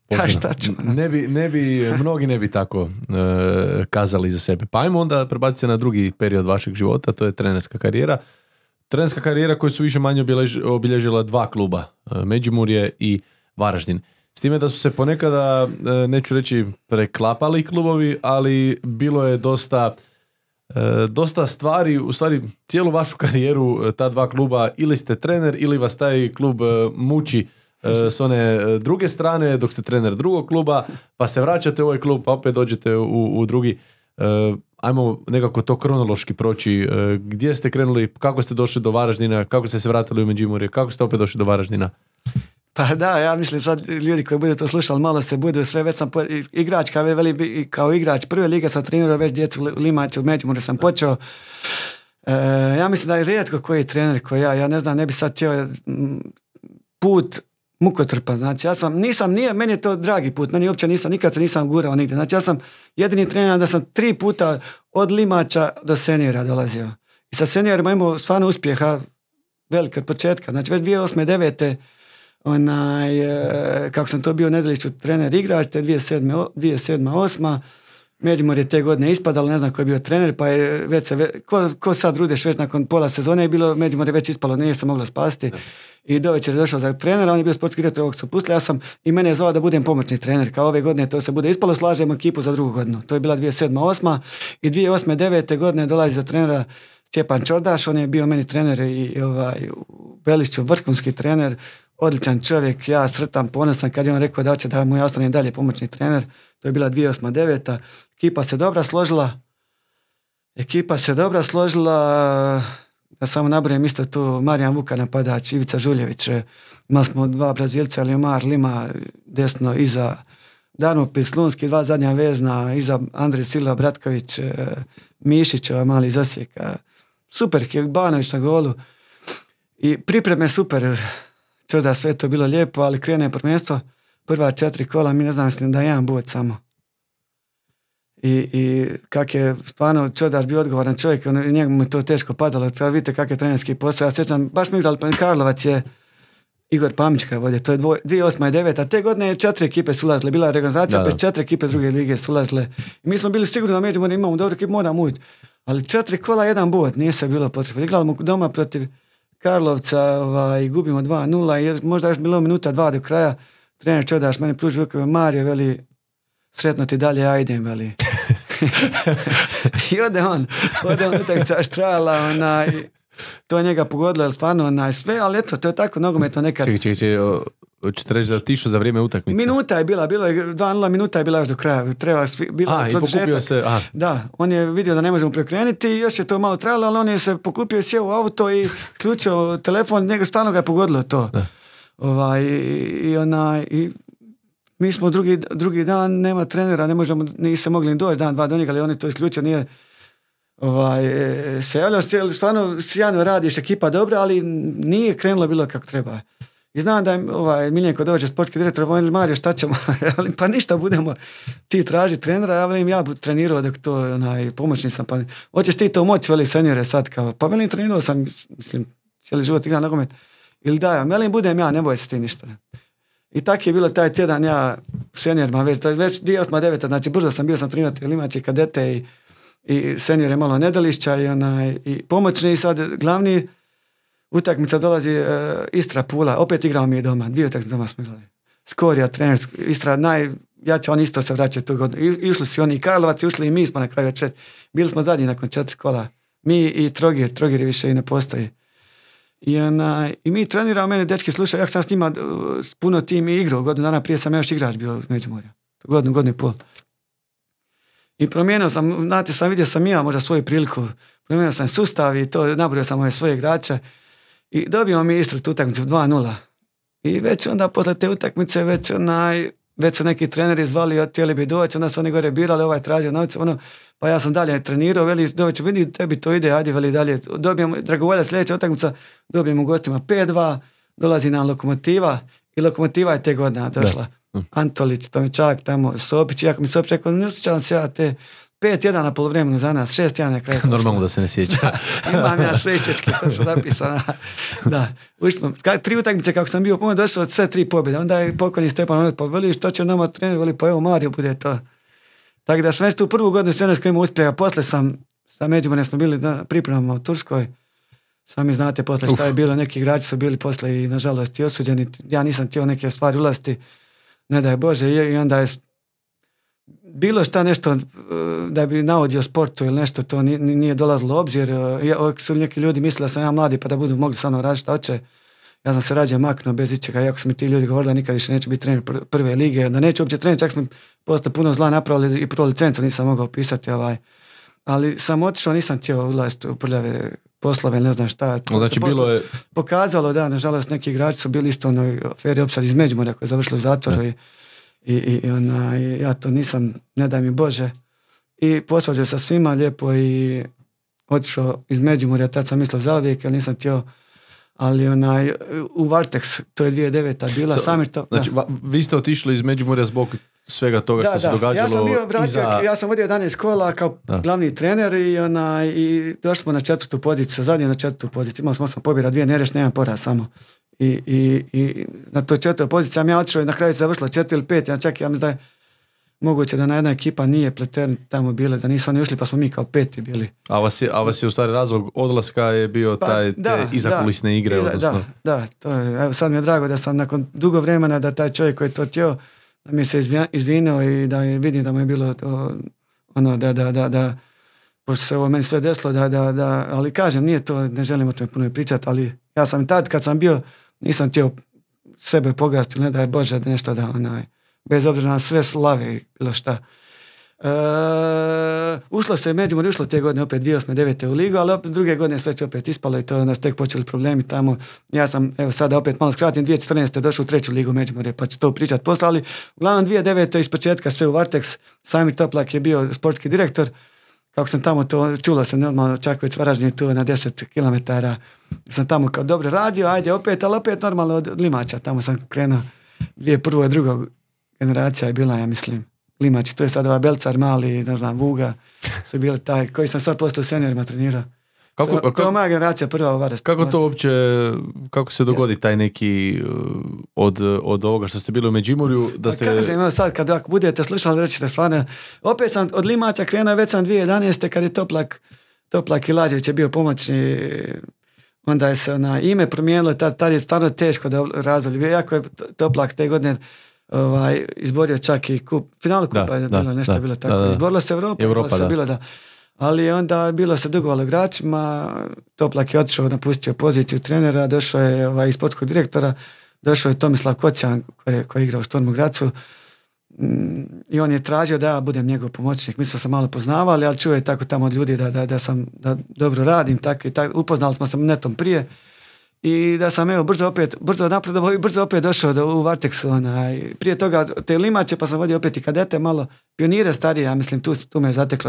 Mnogi ne bi tako kazali za sebe. Pa ajmo onda prebaciti se na drugi period vašeg života, to je trenerska karijera. Trenerska karijera koju su više manje obilježila dva kluba, Međimurje i Varaždin. S time da su se ponekada, neću reći preklapali klubovi, ali bilo je dosta stvari, u stvari cijelu vašu karijeru ta dva kluba, ili ste trener ili vas taj klub muči s one druge strane dok ste trener drugog kluba, pa se vraćate u ovaj klub, pa opet dođete u drugi. Ajmo nekako to kronološki proći. Gdje ste krenuli, kako ste došli do Varaždina, kako ste se vratili u Međimurje, kako ste opet došli do Varaždina? Pa da, ja mislim sad ljudi koji budu to slušali malo se budu sve, već sam igrač, kao igrač prve lige sam trenirao već djecu Limače u Međimurju sam počeo. Ja mislim da je rijetko koji trener koji ja ne znam, ne bi sad htio put mukotrpan, znači meni je to dragi put, meni uopće nikad se nisam gurao nigdje, znači ja sam jedini trener da sam 3 puta od Limača do seniora dolazio i sa seniorima imao stvarno uspjeha velik od početka, znači već 2008. 2009. Kako sam to bio u Nedelišću trener igrač, te 2007. 2008. Međimurje te godine ispadalo, ne znam ko je bio trener, pa je već ko sad Rudeš već nakon pola sezone je bilo Međimurje već ispalo, nije se moglo spasti. I do večer je došao za trenera, on je bio sportski direktor, ovog su pustili, i mene je zvao da budem pomoćni trener, kao ove godine to se bude ispalo, slažemo ekipu za drugu godinu. To je bila 2007-2008 i 2008-2009. godine dolazi za trenera Stjepan Čordaš, on je bio meni trener i u Belišću vrhunski trener, odličan čovjek, ja sretan, ponosan kad je on rekao da hoće da mu ja ostanem dalje pomoćni trener. To je bila 2008-2009. Ekipa se dobra složila, da samo nabrojim isto tu Marijan Vuka napadač, Ivica Žuljević, imali smo 2 Brazilca, Leomar Lima desno, iza Darmopis Slunski, 2 zadnja vezna, iza Andrej Silva Bratković, Mišić, mali iz Osijeka, super, Banović na golu i pripreme super, čuda sve to bilo lijepo, ali krene prvenstvo, prva 4 kola, mi ne znam, mislim da je 1 bod samo. I kak je stvarno Čordaš bio odgovoran čovjek, njemu je to teško padalo, kada vidite kak je trenerski posao, ja sjećam, baš mi igrali, Karlovac je Igor Pamička vodio, to je 2008. i 2009. A te godine 4 ekipe su ulazile, bila je reorganizacija, opet 4 ekipe druge lige su ulazile. I mi smo bili sigurni da Međimurje imamo dobru ekipu, moramo ući. Ali 4 kola, 1 bod, nije se bilo potrebno. Igrali smo doma protiv Karlovca i gubimo 2-0, jer možda još bilo minuta 2 do kraja. Trener Čordaš meni pruži rukave, Mario, veli, sretno ti dalje, ja idem, veli. I ode on utakmica štrala, to je njega pogodilo, stvarno sve, ali eto, to je tako nogometno nekad. Čekaj, hoćete reći da tišao za vrijeme utakmice? Minuta je bila, bilo je 2-0 minuta je bila još do kraja. I pokupio se. Da, on je vidio da ne možemo prekrenuti i još je to malo trajalo, ali on je se pokupio, sjeo u auto i ključio telefon, njega stvarno ga je pogodilo to. I mi smo drugi dan, nema trenera, nisi mogli ni doći dan, 2 do njega, ali on je to isključio, nije se javljao, stvarno sjajno radiš, ekipa dobra, ali nije krenulo bilo kako treba. I znam da je Miljenko dođe, sportski direktor, vojni Mario, šta ćemo? Pa ništa, budemo ti traži trenera, ja bu trenirao dok to, pomoćni sam, pa hoćeš ti to moći, veli seniore sad, kao, pa velim trenirao sam, mislim, cijeli život igra nogomet, ili da, velim budem ja, ne boj se ti ništa. I tako je bilo taj tjedan, ja seniorima, već 2008-2009, znači brzo sam bio sam trenirati Limače, kadete i seniore malo Nedelišća i pomoćni i sad glavni utakmica dolazi Istra Pula, opet igrao mi je doma, 2 utakmice doma smo igrali. Skorija, trener, Istra najjača, on isto se vraća tu godinu. Išli su oni i Karlovac, ušli i mi smo na kraju 4. Bili smo zadnji nakon 4 kola. Mi i Trogir više i ne postoji. I mi treniramo, mene dečki slušaju, ja sam s njima puno tim i igrao, godinu dana prije sam još igrač bio u Međimurju. Godinu i pol. I promijenio sam, znate, vidio sam ja možda svoju priliku, promijenio sam sustav i to nabrojio sam ove svoje igrače i dobio mi Istru tu utakmicu 2-0. I već onda posle te utakmice već već su neki treneri zvali, htjeli bi doći, onda su oni gore birali, ovaj tražio novce, pa ja sam dalje trenirao, veli, doći, vidi, tebi to ide, ajde, veli dalje, dobijemo, Dragovolja sljedeća utakmica, dobijemo u gostima 5-2, dolazi nam Lokomotiva i Lokomotiva je te godine došla. Antolić, Tomičak, tamo, Sopić, iako mi Sopić rekao, ne osjećam se ja te 5-1 na poluvremenu za nas, 6-1 na kraju. Normalno da se ne sjeća. Imam ja sve iščečke, to su napisana. Da, ušli smo. 3 utakmice kako sam bio, došlo od sve 3 pobjede. Onda je pokojni Stepan pa veli što će nama trener, veli pa evo Mario bude to. Tako da sam već tu prvu godinu trenerskoj imao uspjeha. Posle sam, sa Međimurjem smo bili na pripremama u Turskoj. Sami znate posle šta je bilo, neki igrači su bili posle i nažalost i osuđeni. Ja nisam htio neke stvari ulaziti, ne daj Bože, i onda je bilo šta nešto da bi navodio sportu ili nešto, to nije dolazilo u obzir. Su neki ljudi mislili da sam ja mladi pa da budu mogli sa mnom raditi šta hoće. Ja sam se rađe maknuo bez ičega, iako su mi ti ljudi govorili da nikad više neću biti trener prve lige, da neću uopće trener, čak smo posle puno zla napravili i prvo licencu nisam mogao pisati. Ali sam otišao, nisam htio ulaziti u prljave poslove, ne znam šta. Znači bilo je... Pokazalo da, nažalost, neki igrači su bili isto onoj aferi opsad iz Međimurja koji je završilo u zatvoru i ja to nisam, ne daj mi Bože. I posvađao sa svima lijepo i otišao iz Međimurja, tad sam mislio zauvijek, jer nisam htio, ali u Varteks, to je 2009. bila, Samir to... Znači, vi ste otišli iz Međimurja zbog svega toga što se događalo. Ja sam bio vratio, ja sam vodio 11 kola kao glavni trener i došli smo na 4. poziciju, zadnje na 4. poziciju. Imali smo 8 pobjeda, 2 nerešne, 1 poraz samo. I na toj 4. poziciji ja otišao i na kraju se završilo 4 ili 5. Ja mislim da je moguće da na jedna ekipa nije Pleterni tamo bile, da nisu oni ušli pa smo mi kao 5. bili. A vas je u stvari razlog odlaska je bio te izakulisne igre? Da, to je, evo sad mi je drago da sam nakon dugo vremena da taj čovjek koji je to htio, da mi se izvinio i da vidim da mu je bilo to, da pošto se ovo meni sve desilo, ali kažem, nije to, ne želim o tome puno pričati, ali ja sam tad kad sam bio, nisam htio sebe pogasti, ne daj Bože nešto da bez obzira na sve slave i bilo šta. Ušlo se Međimurje, ušlo te godine opet 2008-2009 u ligu, ali opet druge godine sve će opet ispalo i to nas tek počeli problemi tamo. Ja sam, evo sada opet malo skratim, 2014. došao u 3. ligu Međimurje, pa ću to pričati poslije, ali uglavnom 2009. iz početka sve u Varteks, Samir Toplak je bio sportski direktor, kako sam tamo to, čulo sam normalno, Čakovec Varaždin tu na 10 km, sam tamo kao dobro radio, ajde opet, ali opet normalno od Limača, tamo sam krenuo, prva i druga generacija je bila, ja mislim, Limač, to je sad Belcar mali, ne znam, Vuga, su bili taj, koji sam sad postao seniorima trenirao. To je moja generacija prva u Varaždinu. Kako to uopće, kako se dogodi taj neki od ovoga što ste bili u Međimurju? Da ste... Kažem, sad kad budete slušali, rećete stvarno, opet sam od Limača krenuo, već sam 2011. kad je Toplak Ilađević je bio pomoćni, onda je se ime promijenilo, tad je stvarno teško da razdoblje. Jako je Toplak te godine izborio čak i finalu kupa je bilo nešto bilo tako. Izborilo se Europa, bilo da. Ali onda bilo se dugovalo igračima, Toplak je otišao, napustio poziciju trenera, došao je iz sportskog direktora, došao je Tomislav Kocijan koji je igrao u Štormu Gracu i on je tražio da ja budem njegov pomoćnik. Mi smo se malo poznavali, ali čuje tako tamo od ljudi da dobro radim, tako, upoznali smo se netom prije. I da sam brzo napredovao i brzo opet došao u Varteksu. Prije toga te Limače, pa sam vodio opet i kadete, malo pionire starije, ja mislim tu me je zateklo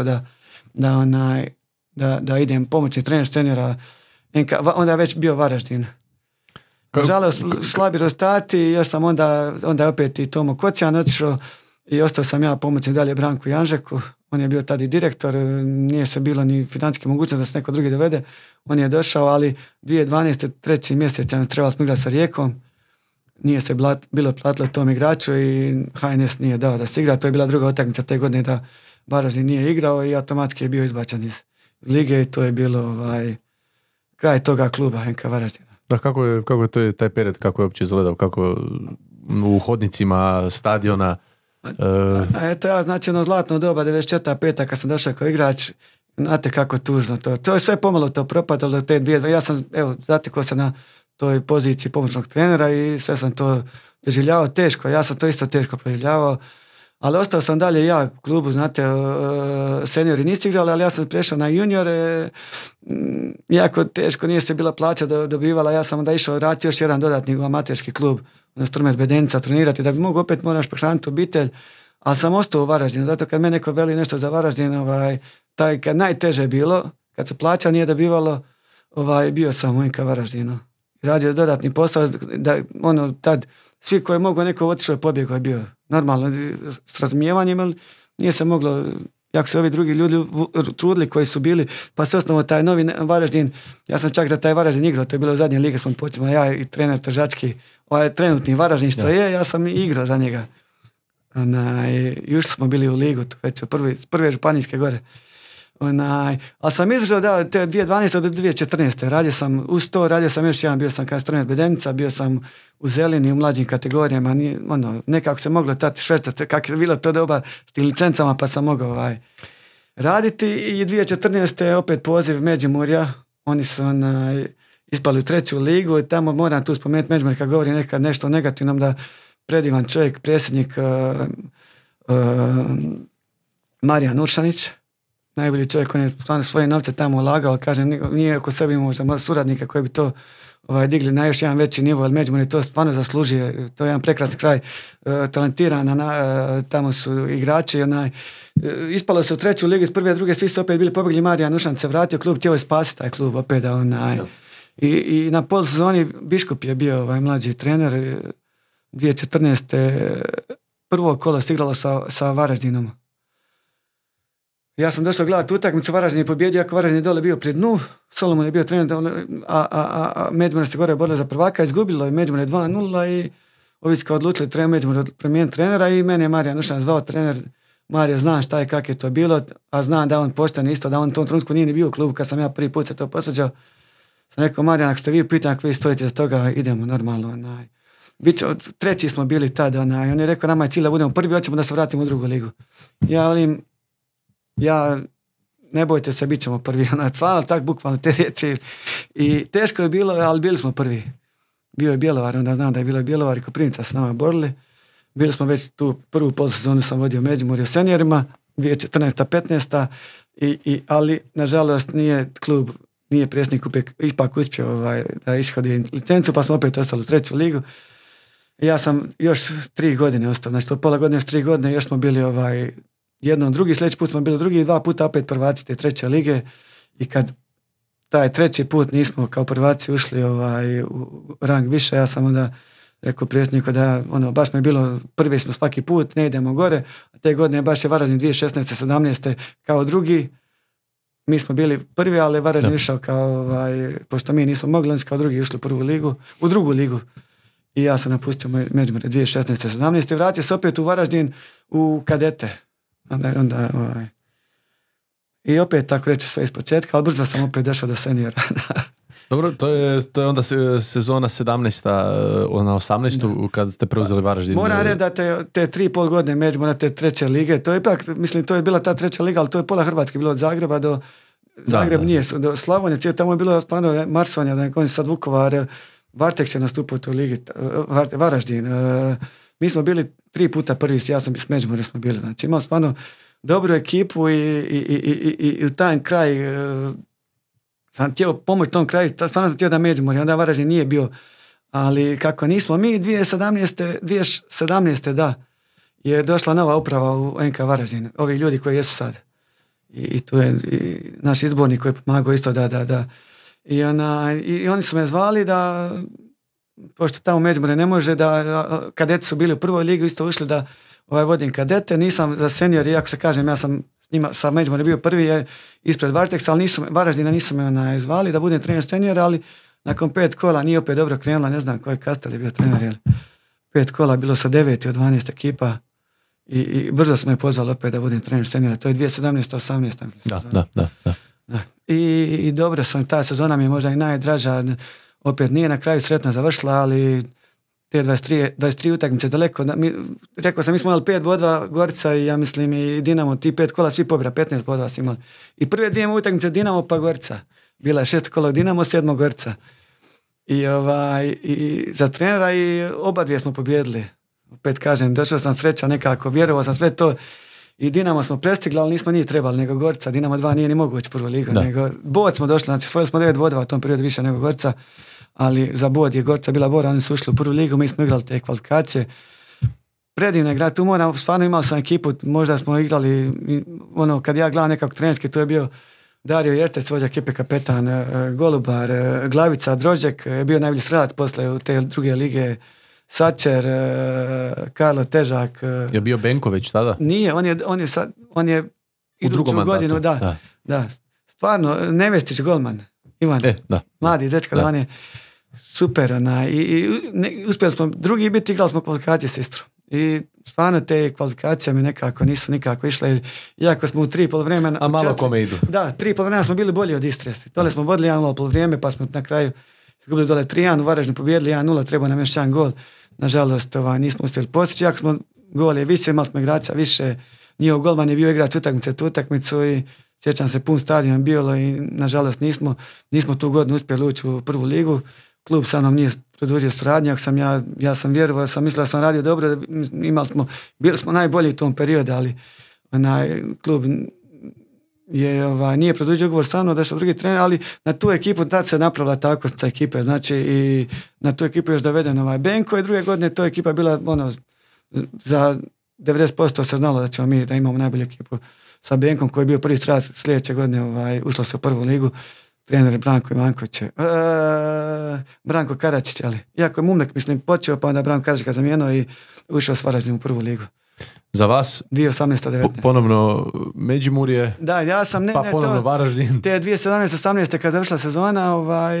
da idem pomoćni trener seniora, onda je već bio Varaždin. Nažalost, slabi rezultati, još sam onda je opet i Tomo Kocijan otišao i ostao sam ja pomoćni dalje Branku Janžeku. On je bio tada i direktor, nije se bilo ni financijske mogućnosti da se neko drugi dovede. On je došao, ali 2012. 3. mjesec trebali smo igrati sa Rijekom. Nije se bilo platilo tom igraču i HNS nije dao da se igra. To je bila druga utakmica te godine da Varaždin nije igrao i automatski je bio izbačen iz lige i to je bilo kraj toga kluba NK Varaždina. Da, kako je to taj period, kako je uopće izgledao, kako u hodnicima stadiona? Eto ja, znači zlatno doba 94-5 kad sam došao kao igrač, znate kako tužno to je sve pomalo to propadalo te 2, ja sam zatekao se na toj poziciji pomoćnog trenera i sve sam to doživljavao teško, ja sam to isto teško proživljavao, Ali ostao sam dalje ja u klubu, znate, seniori nisu igrali, ali ja sam prešao na juniore, jako teško, nije se bila plaća dobivala, ja sam onda išao raditi još jedan dodatni u amaterski klub, na Strumec Bedenica trenirati, da bi mogu opet moraš prehraniti obitelj, ali sam ostao u Varaždinu, zato kad me neko veli nešto za Varaždin, taj kad najteže bilo, kad se plaća nije dobivalo, bio sam u NK Varaždinu. Radio dodatni posao, da tad svi koji mogu neko otišao je pobjegao je bio normalno s razumijevanjem, ali nije se moglo, jako se ovi drugi ljudi trudili koji su bili, pa se osnovo taj novi Varaždin, ja sam čak za taj Varaždin igrao, to je bilo u zadnje lige smo počeli, ja i trener Tržački, trenutni Varaždin što je, ja sam igrao za njega. Još smo bili u ligu, već prve županijske gore. Ali sam izdržao te 2012. do 2014. Radio sam još jedan, bio sam kao Strumec Bedenica, bio sam u Zelini, u mlađim kategorijama, nekako se moglo tati švercati, kako je bilo to doba s tim licencama, pa sam mogao raditi i 2014. opet poziv Međimurja, oni su ispali u 3. ligu i tamo moram tu spomenuti Međimurja kad govori nekad nešto negativnom, da predivan čovjek, predsjednik Marijan Uršanić, najbolji čovjek, on je stvarno svoje novce tamo ulagao, kaže, nije oko sebe možda suradnika koji bi to digli na još jedan veći nivo, ali Međimurje to stvarno zaslužuje, to je jedan prekrasan kraj, talentiran, tamo su igrači, ispalo se u 3. ligu, iz 1. i 2. svi su opet bili pobjegli, Marijan Uršanić se vratio, klub htio je spasiti taj klub opet, i na pol sezoni Biškup je bio mlađi trener, 2014. prvo kolo se igralo sa Varaždinom. Ja sam došao gledati utakmicu, Varaždin je pobjedio, ako Varaždin je dole bio pri dnu, Solomon je bio trener, a Međimurje se gore borilo za prvaka, izgubilo je Međimurje 2-0 i ovi su odlučili treba Međimurje promijeniti trenera i mene je Marijan Uršanić zvao trener. Mario, znam šta je, kak je to bilo, a znam da on pošten isto, da on u tom trenutku nije ni bio u klubu, kad sam ja prvi put se to posluđao. Sam rekao, Marijan, ako ste vi pitani, ako vi stojite za toga, idemo normalno. Treći smo bili tada, on je rekao, nama je cilj da budemo prvi, hoćemo da se vratimo u 2. ligu. Ne bojte se, bit ćemo prvi, stvarno tak bukvalno te riječi i teško je bilo, ali bili smo prvi. Bio je Bjelovar, onda znam da je bilo Bjelovar i Koprivnica s nama borili. Bili smo već tu prvu polusezonu sam vodio Međimurje u seniorima, 2014-15, ali nažalost klub nije predsjednik ipak uspio da ishodi licencu, pa smo opet ostali u 3. ligu. Ja sam još 3 godine ostao, znači od pola godine još 3 godine, još smo bili jednom drugi, sljedeći put smo bili drugi i 2 puta opet prvaci te 3. lige i kad taj 3. put nismo kao prvaci ušli u rang više, ja sam onda rekao predsjedniku da baš mi je bilo, prvi smo svaki put, ne idemo gore, a te godine baš je Varaždin 2016-17 kao drugi, mi smo bili prvi, ali Varaždin išao kao, pošto mi nismo mogli, oni su kao drugi ušli u drugu ligu. I ja sam napustio Međimurje 2016-17 i vratio se opet u Varaždin u kadete. I opet tako reći sve iz početka, ali brzo sam opet došao do seniora. Dobro, to je onda sezona 17. na 18. kad ste preuzeli Varaždin. Moram reći da te 3,5 godine Međimurja, te 3. lige, to je ipak, mislim, to je bila ta 3. liga, ali to je pola Hrvatske, bilo od Zagreba do Zagreb nije, do Slavonije, tamo je bilo stvarno marsovanja, oni sad Vukovar, Varteks je nastupao u toj ligi, Varaždin. Mi smo bili 3 puta prvi, ja sam s Međimurjem smo bili, znači imao stvarno dobru ekipu i u taj kraj sam htio pomoći tom kraju, stvarno sam htio da Međimurje, onda Varaždin nije bio, ali kako nismo mi 2017. da, je došla nova uprava u NK Varaždin, ovi ljudi koji jesu sad. I tu je naš izbornik koji je pomagao isto da. I oni su me zvali da, pošto tamo Međimurje ne može, da kadeti su bili u 1. ligi, isto ušli da vodim kadete, nisam za senior, iako se kažem, ja sam sa Međimurje bio prvi ispred Varteksa, ali Varaždina nisu me zvali da budem trener senior, ali nakon 5 kola nije opet dobro krenula, ne znam koji Kastel je bio trener, 5 kola, bilo sa 9 od 12 ekipa i brzo smo me pozvali opet da budem trener seniora, to je 2017-18. Da. I dobro sam, ta sezona mi je možda i najdraža, opet nije na kraju sretno završila, ali te 23 utakmice daleko, rekao sam, mi smo imali 5 bodova Gorica i ja mislim i Dinamo, ti 5 kola svi pobjeda, 15 bodova su imali. I prve 2 utakmice Dinamo pa Gorica, bila je 6 kola Dinamo, 7 Gorica. I za trenera i oba dvije smo pobjedili. opet kažem, došao sam sreća nekako, vjerovao sam sve to i Dinamo smo prestigli, ali nismo njih trebali, nego Gorica. Dinamo 2 nije ni mogu ući prvu ligu, nego Bod smo došli, znači svojili smo 9 bodova u tom periodu više nego Gorica, ali za Bod je Gorica bila Bora, oni su ušli u prvu ligu, mi smo igrali te kvalifikacije. Predivna igra, tu moram, stvarno imao sam ekipu, možda smo igrali, ono, kad ja gledam nekako trenerski, to je bio Dario Jertec, vođa ekipe, kapetan, Golubar, Glavica, Drožđek, je bio najbolji strelac posle u te druge lige, Sačer, Karlo Težak. Je bio Benković tada? Nije, on je u drugom mandatu. Godinu, da. Stvarno, Nevestić, golman, Ivan, mladi dečka, on je super, uspjeli smo, drugi biti, igrali smo kvalifikacije s Istrom. I stvarno te kvalifikacije mi nekako nisu nikako išle, iako smo u 3 poluvremena... A malo kome idu. Da, 3 poluvremena smo bili bolji od Istre. Dole smo vodili 1-0 poluvrijeme, pa smo na kraju izgubili dole 3-1, u Varaždinu pobijedili 1-0, treba nam još jedan gol. Nažalost, nismo uspjeli postići, iako smo gol je više, imali smo igrača više, njihov golman je bio igrač tu utakmicu i sjećam se, pun stadion bilo i nažalost nismo tu godinu uspjeli ući u prvu ligu. Klub sa mnom nije produžio suradnju, ja sam vjerovao, sam mislio da sam radio dobro, bili smo najbolji u tom periodu, ali klub nije produžio ugovor sa mnom, došao drugi trener, ali na tu ekipu tad se napravila tako sa ekipe, znači i na tu ekipu još doveden Benko i druge godine to ekipa bila za 90% se znalo da ćemo mi da imamo najbolju ekipu sa Benkom koji je bio prvi strat sljedeće godine ušlo se u prvu ligu. Trener je Branko Ivanković, Branko Karačić, ali iako je Mumnek, mislim, počeo, pa onda Branko Karačić ga zamijenio i ušao s Varaždinom u prvu ligu. Za vas? 2018-19. Ponovno Međimurje, da, ja sam, ponovno Varaždin. Te 2017-18 kad završila sezona,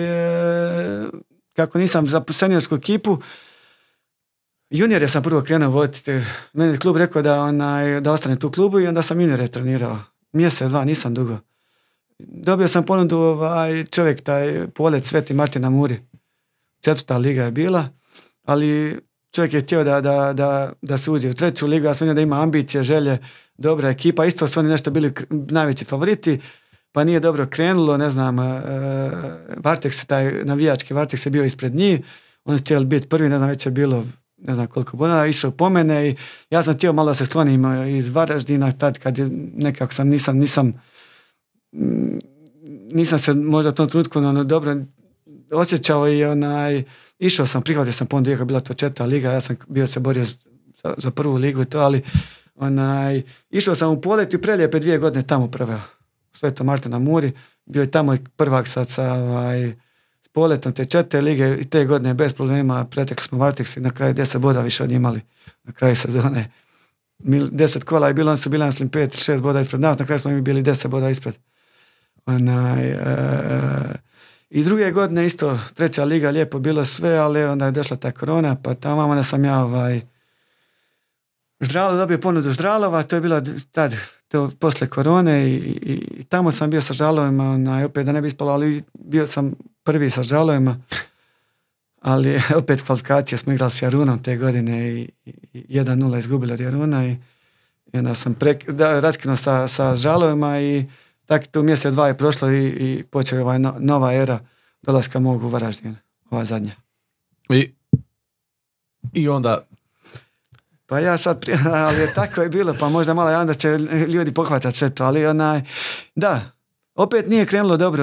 kako nisam za seniorsku ekipu, juniore sam prvo krenuo voditi. Meni je klub rekao da ostane tu klubu i onda sam juniore trenirao. Mjesec, 2, nisam dugo. Dobio sam ponudu čovjek, taj Polet Sveti Martina Muri. 4. liga je bila, ali čovjek je htio da se uđe u 3. ligu, ja sam vidio da ima ambicije, želje, dobra ekipa, isto su oni nešto bili najveći favoriti, pa nije dobro krenulo, ne znam, Varteks, taj navijački Varteks je bio ispred njih, oni su htjeli biti prvi, ne znam, već je bilo ne znam koliko bodova, išao po mene i ja sam htio malo se sklonim iz Varaždina, tad kad je nekako sam nisam se možda u tom trenutku dobro osjećao i išao sam, prihvatio sam ponudu, iako je bila to 4. liga, ja sam bio se borio za prvu ligu i to, ali išao sam u Polet i prelijepe 2 godine tamo proveo. Sveto Martina Muri, bio je tamo i prvak sad sa s Poletom te 4. lige i te godine bez problema pretekli smo Varteks i na kraju 10 boda više od imali na kraju sezone. 10 kola je bilo, oni su bili 5-6 boda ispred nas, na kraju smo mi bili 10 boda ispred. I druge godine isto 3. liga, lijepo bilo sve, ali onda je došla ta korona, pa tamo onda sam ja Ždralov dobio ponudu Ždralova, to je bilo tad, to posle korone i tamo sam bio sa Ždralovima, opet da ne bi ispalo, ali bio sam prvi sa Ždralovima, ali opet kvalifikacije smo igrali s Jarunom te godine i 1-0 izgubili od Jaruna i onda sam raskinuo sa Ždralovima i tako tu mjesec 2 je prošlo i počeo nova era dolaska mog u Varaždin, ova zadnja. I onda... Pa ja sad, ali tako je bilo, pa možda malo onda će ljudi pohvatati sve to, ali da, opet nije krenulo dobro.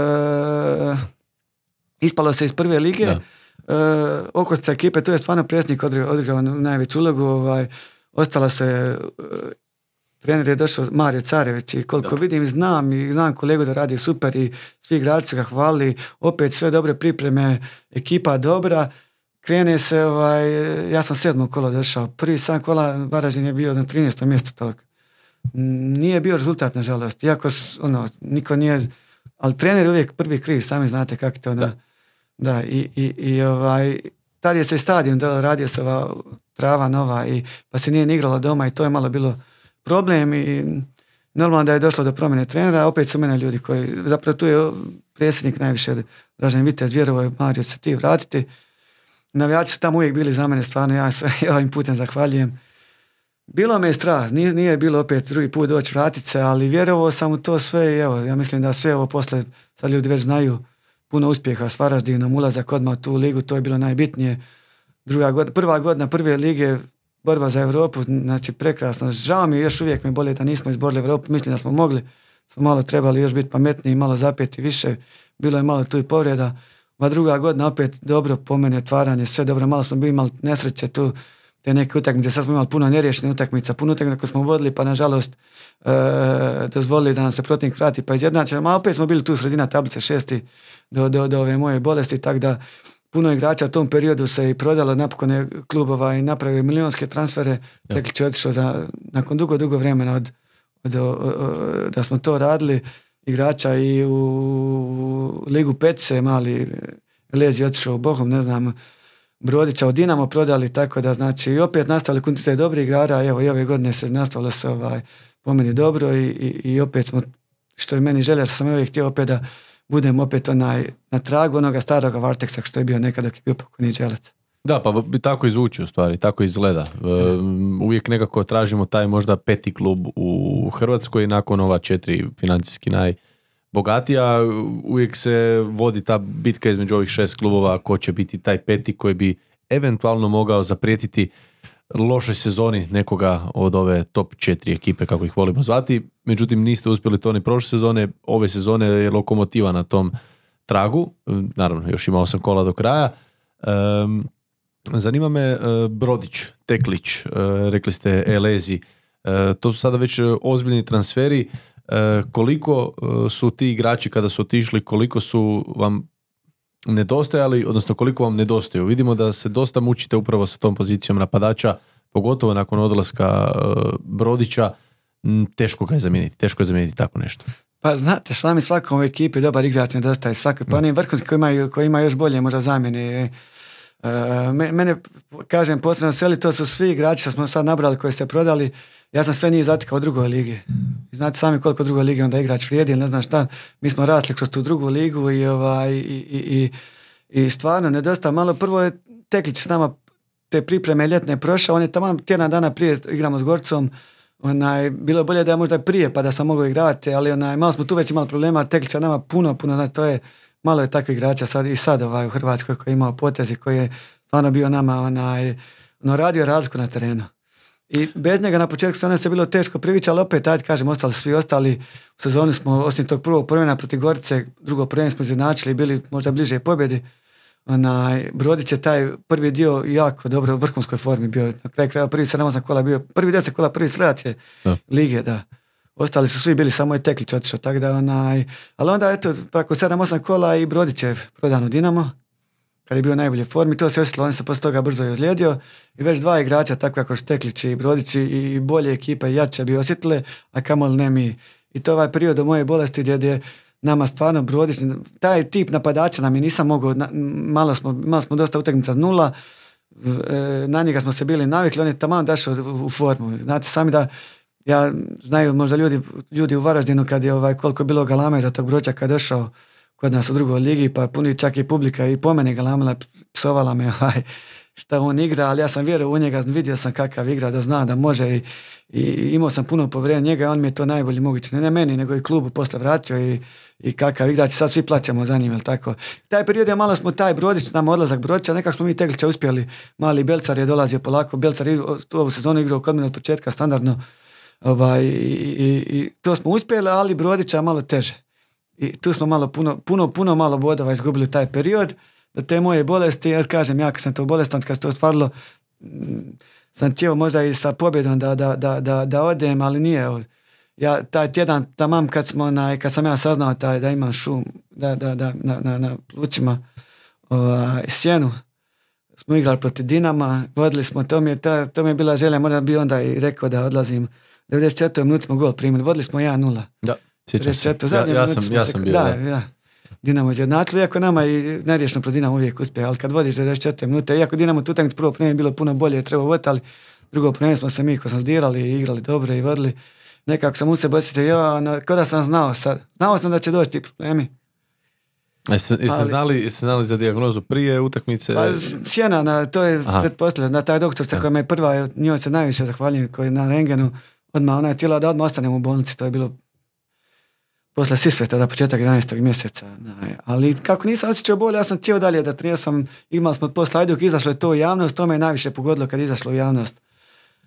Ispalo se iz prve lige, okosnica ekipe, tu je stvarno predsjednik odigrao najveću ulogu, ostala se... Trener je došao Mario Carević i koliko vidim znam kolegu da radi super i svi igrači su ga hvalili, opet sve dobre pripreme, ekipa dobra, krene se, ja sam 7. kolo došao, prvi sam kola Varaždin je bio na 13. mjestu toga. Nije bio rezultat nažalost, iako niko nije, ali trener je uvijek prvi kriv, sami znate kako to da i tad je se stadion radio se trava nova pa se nije ni igralo doma i to je malo bilo problem i normalno da je došlo do promjene trenera, opet su mene ljudi koji, zapravo tu je predsjednik najviše, Dražen Vitez, vjerovao je Mario se ti vratiti. Navijači su tamo uvijek bili za mene, stvarno ja ovim putem zahvaljujem. Bilo me je strah, nije bilo opet drugi put doći vratiti se, ali vjerovao sam u to sve i evo, ja mislim da sve ovo posle, sad ljudi već znaju puno uspjeha s Varaždinom, ulazak odmah u tu ligu, to je bilo najbitnije. Prva godina prve lige, borba za Europu, znači prekrasno. Žao mi još uvijek me bolje da nismo izborili Europu, mislim da smo mogli, smo malo trebali još biti pametniji, malo zapeti više, bilo je malo tu i povreda. Ova druga godina opet dobro po meni otvaranje, sve dobro, malo smo bili imali nesreće tu, te neke utakmice, sad smo imali puno neriješenih utakmica, puno utakmica koje smo vodili, pa nažalost dozvolili da nam se protivnik vrati, pa izjednačeno, a opet smo bili tu sredina tablice 6. do ove moje bolesti, tako da puno igrača u tom periodu se i prodalo, napokon je klubova i napravio milijonske transfere, Teklić je otišao nakon dugo vremena da smo to radili, igrača i u Ligu Petice mali Lez je otišao u Bohum, ne znam, Brodića u Dinamo prodali, tako da znači i opet nastavili kontinuitet dobrih igrara, evo i ove godine se nastavilo se po meni dobro i opet smo, što je meni želja, što sam uvijek htio opet da budem opet na tragu onoga staroga Varteksa što je bio nekad dok je bio pokojni Đelac. Da, pa bi tako izvuči u stvari, tako izgleda. Uvijek nekako tražimo taj možda 5. klub u Hrvatskoj nakon ova 4 financijski najbogatija. Uvijek se vodi ta bitka između ovih 6 klubova ko će biti taj 5. koji bi eventualno mogao zaprijetiti lošoj sezoni nekoga od ove top 4 ekipe, kako ih volimo zvati. Međutim, niste uspjeli to ni prošle sezone. Ove sezone je Lokomotiva na tom tragu. Naravno, još ima 8 kola do kraja. Zanima me Brodić, Teklić, rekli ste Elezi. To su sada već ozbiljni transferi. Koliko su ti igrači kada su otišli, koliko su vam nedostajali, odnosno koliko vam nedostaju? Vidimo da se dosta mučite upravo sa tom pozicijom napadača, pogotovo nakon odlaska Brodića. Teško ga je zamijeniti tako nešto. Pa znate, sami svakom u ekipi dobar igrač nedostaje. Pa oni vrhunski koji imaju još bolje možda zamjene. Mene, kažem, posebno sveli, to su svi igrači što smo sad nabrali koji ste prodali. Ja sam sve njih zatikao u drugoj ligi. Znate sami koliko drugoj ligi onda igrač vrijedi ili ne znam šta. Mi smo rasli kroz tu drugu ligu i stvarno nedostaje malo. Prvo je Teklić s nama te pripreme ljetne prošao. On je tamo tjedan dana prije igramo s Gorcom. Bilo je bolje da je možda prije pa da sam mogao igrati, ali malo smo tu već imali problema. Teklića nama puno, znači to je malo je takvih igrača sad i sad u Hrvatskoj koji je imao potezi, koji je stvarno bio nama radio razliku na terenu. I bez njega na početku stvarno se bilo teško privići, ali opet, svi ostali u sezoni smo, osim tog prvog prvena protiv Gorice, drugo prvenje smo izjednačili, bili možda bliže pobjedi. Brodić je taj prvi dio jako dobro u vrhunskoj formi bio. Na kraju kraja prvi 7-8 kola bio, prvi 10 kola, prvi sredac je lige, da. Ostali su svi bili, samo je Teklić otišao, tako da ali onda eto, preko 7-8 kola i Brodić je prodan u Dinamo, kad je bio u najboljoj formi, to se osjetilo, on se poslije toga brzo i ozlijedio i već dva igrača, tako kako Teklić i Brodić i bolje ekipe i jače bi osjetile, a kamoli ne mi. I to ovaj period do moje bolesti gdje nama stvarno Brodić, taj tip napadača nam je nisam mogao, malo smo dosta utakmica 0, na njega smo se bili navikli, on je taman došao u formu. Znate sami da ja znaju možda ljudi u Varaždinu kad je koliko je bilo galame za tog Brođa kad je došao kod nas u drugoj ligi, pa puni čak i publika i po meni galamila, psovala me šta on igra, ali ja sam vjerovao u njega, vidio sam kakav igra, da zna da može i imao sam puno povjerenja njega, on mi je to najbolji moguće, ne meni, nego i klubu posle vratio i kakav igrač, sad svi plaćamo za njim, jel tako? Taj period je malo smo taj Brodić, nam odlazak Brodića, nekako smo mi Teklića uspjeli, mali Belcar je dolazio polako, Belcar je ovu sezonu igrao kod mene od početka standardno, i to smo uspjeli, ali Brodića malo teže. I tu smo malo bodova izgubili taj period, do te moje bolesti, jer kažem, ja kad sam to bolestan, kad se to ostvarilo, sam htio možda i sa pobjedom da odem, ali nije. Ja taj tjedan, tamam kad sam ja saznao da imam šum, na plućima sjenu, smo igrali protiv Dinama, vodili smo, to mi je bila želja, možda bi onda i rekao da odlazim. 94. minuti smo gol primili, vodili smo 1-0. Da, sjećam se. Ja sam bio. Da. Dinamo izjednačili, iako nama i neriješno pro Dinamo uvijek uspije, ali kad vodiš 94 minute, iako Dinamo tu utakmicu prvo prvenje bilo puno bolje, treba voditi, ali drugo prvenje smo se mi konsolidirali i igrali dobro i vodili. Nekako sam u sebi osjetio, kao da sam znao sam da će doći ti problemi. Jeste znali za dijagnozu prije utakmice? Pa, sjena, to je pretpostavljeno, taj doktorica koja me je prva, njoj se najviše zahvaljujem, koji je na rengenu, odmah ona je htjela da odmah ostanem u bolnici, to je bilo posle Sisveta, da početak 11. mjeseca. Ali kako nisam osjećao bolje, ja sam htio dalje da imali smo posle Hajduk, izašlo je to u javnost, to me je najviše pogodilo kad izašlo u javnost.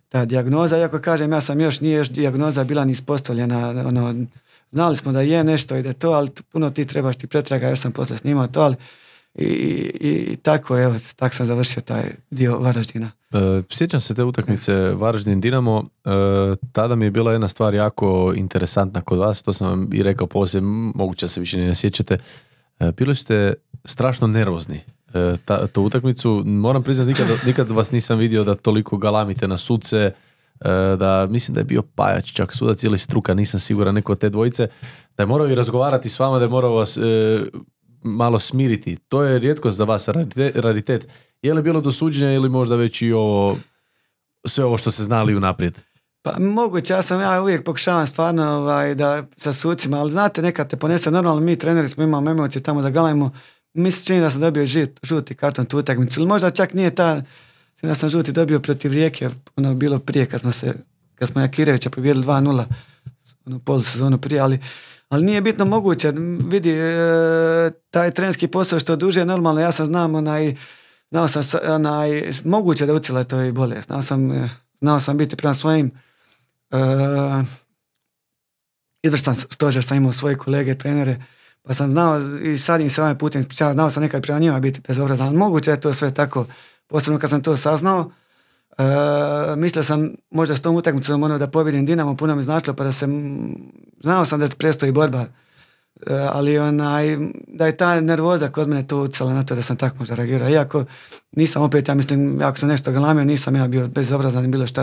ta dijagnoza, iako kažem, nije još dijagnoza bila ni ispostavljena, znali smo da je nešto i da je to, ali puno ti trebaš ti pretraga, jer sam poslije snimao to, ali i tako, evo, tako sam završio taj dio Varaždina. Sjećam se te utakmice Varaždin-Dinamo, tada mi je bila jedna stvar jako interesantna kod vas, to sam vam i rekao poslije, moguće se više ne sjećate, bili ste strašno nervozni. Tu utakmicu, moram priznati, nikad vas nisam vidio da toliko galamite na suce, da mislim da je bio Pajač, čak sudac ili struka, nisam siguran, neko od te dvojice, da je morao i razgovarati s vama, da je morao vas malo smiriti. To je rijetkost za vas, raritet. Je li bilo do suđenja ili možda već i sve ovo što se znali unaprijed? Pa moguće, ja uvijek pokušavam stvarno da sa sucima, ali znate, nekad te ponese, normalno mi treneri smo imali emocije tamo da galajmo, mi se čini da sam dobio žuti karton tu utakmicu, ili možda čak nije da sam žuti dobio protiv Rijeke, bilo prije kad smo Jakirevića pobjedili 2-0 polusezonu prije, ali nije bitno moguće, vidi, taj trenerski posao što duže, normalno, ja sam znao sam moguće da ucila toj bolest, znao sam biti prema svojim izvrstan stožer, sam imao svoje kolege, trenere, pa sam znao i sad im se ovaj putem ispričavao, znao sam nekad prema njima biti bezobrazan, ali moguće je to sve tako, posebno kad sam to saznao, mislio sam možda s tom utakmicom da pobjedim Dinamo, puno mi značilo, pa znao sam da prestoji borba, ali da je ta nervoza kod mene to utjecala na to da sam tako možda reagirao, iako nisam opet, ja mislim, ako sam nešto galamio, nisam ja bio bezobrazan i bilo šta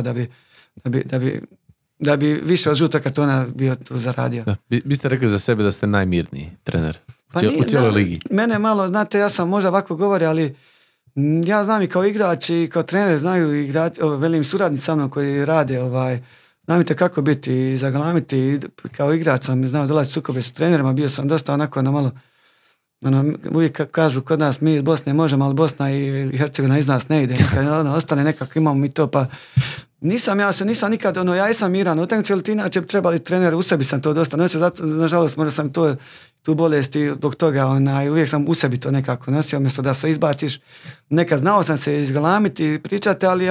da bi više od žutog kartona bio tu zaradio. Da. Biste rekli za sebe da ste najmirniji trener u cijeloj ligi? Mene malo, znate, ja sam možda ovako govori, ali ja znam i kao igrač i kao trener znaju igrači, velim suradnici sa mnom koji rade, znam i kako biti i zagalamiti, i kao igrač sam znao dolaziti sukobe sa trenerima, bio sam dosta onako malo, uvijek kažu kod nas mi iz Bosne možemo, ali Bosna i Hercegovina iz nas ne ide, ostane nekako, imamo mi to, pa nisam nikad, ja sam miran utakmicu, ali ti inače trebali trener, u sebi sam to dosta nosio, zato nažalost možda sam tu bolest i zbog toga uvijek sam u sebi to nekako nosio, umjesto da se izbaciš, nekad znao sam se izgalamiti, pričati, ali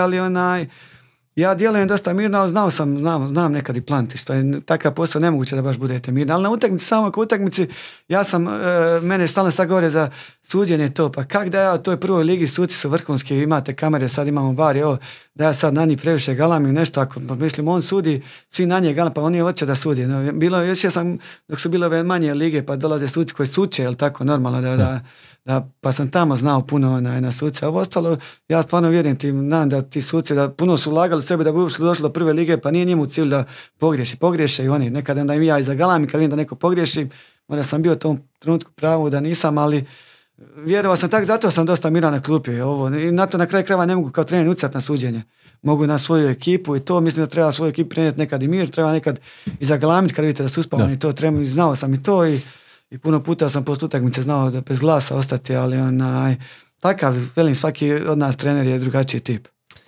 ja djelujem dosta mirno, ali znam nekad i planti, što je takav posao nemoguće da baš budete mirni, ali na utakmici, samo kao utakmici, mene stalno sad govore za suđenje to, pa kak da ja u toj prvoj ligi, suci su vrhunski, imate kamere, sad imamo bar, da ja sad na njih previše galamim nešto, ako mislim on sudi, svi na njih galam, pa on je hoće da sudi, bilo još dok su bile ove manje lige, pa dolaze suci koji suče, jel tako, normalno pa sam tamo znao puno na suce, a ostalo, ja stvarno vjerujem da ti suci, da puno su ulagali sebe da bi uopšte došli do prve lige, pa nije njemu u cilju da pogriješe i oni, nekada onda im ja i zagalam i kad vidim da neko pogriješi, možda sam bio u tom trenutku pravu da nisam, ali vjerovao sam tako, zato sam dosta miran na klupi i na to na kraju krajeva ne mogu kao trener utjecati na suđenje, mogu na svoju ekipu i to, mislim da treba svoju ekipu prenijeti nekad i mir, treba nekad i zagalamiti kad vidite da su uspavani, to treba, znao sam i to i puno puta sam post utakmice znao da bez glasa ostati, ali takav, velim, svaki od nas trener je drugačiji tip.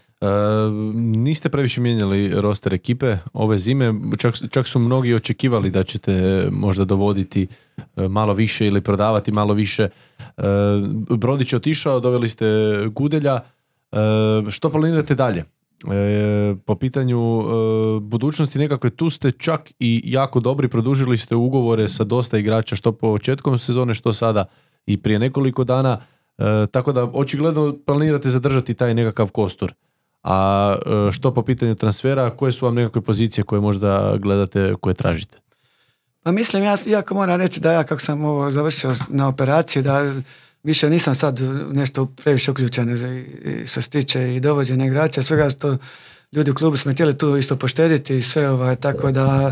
Niste previše mijenjali roster ekipe ove zime, čak su mnogi očekivali da ćete možda dovoditi malo više ili prodavati malo više. Brodić je otišao, doveli ste Gudelja. Što planirate dalje? Po pitanju budućnosti nekakve, tu ste čak i jako dobri, produžili ste ugovore sa dosta igrača, što početkom sezone, što sada i prije nekoliko dana, tako da očigledno planirate zadržati taj nekakav kostur. A što po pitanju transfera, koje su vam nekakve pozicije koje možda gledate, koje tražite? Pa mislim, iako moram reći da ja kako sam ovo završio na operaciju, da više nisam sad nešto previše uključen što se tiče i dovođenja igrača, svega što ljudi u klubu smo htjeli tu isto poštediti i sve, tako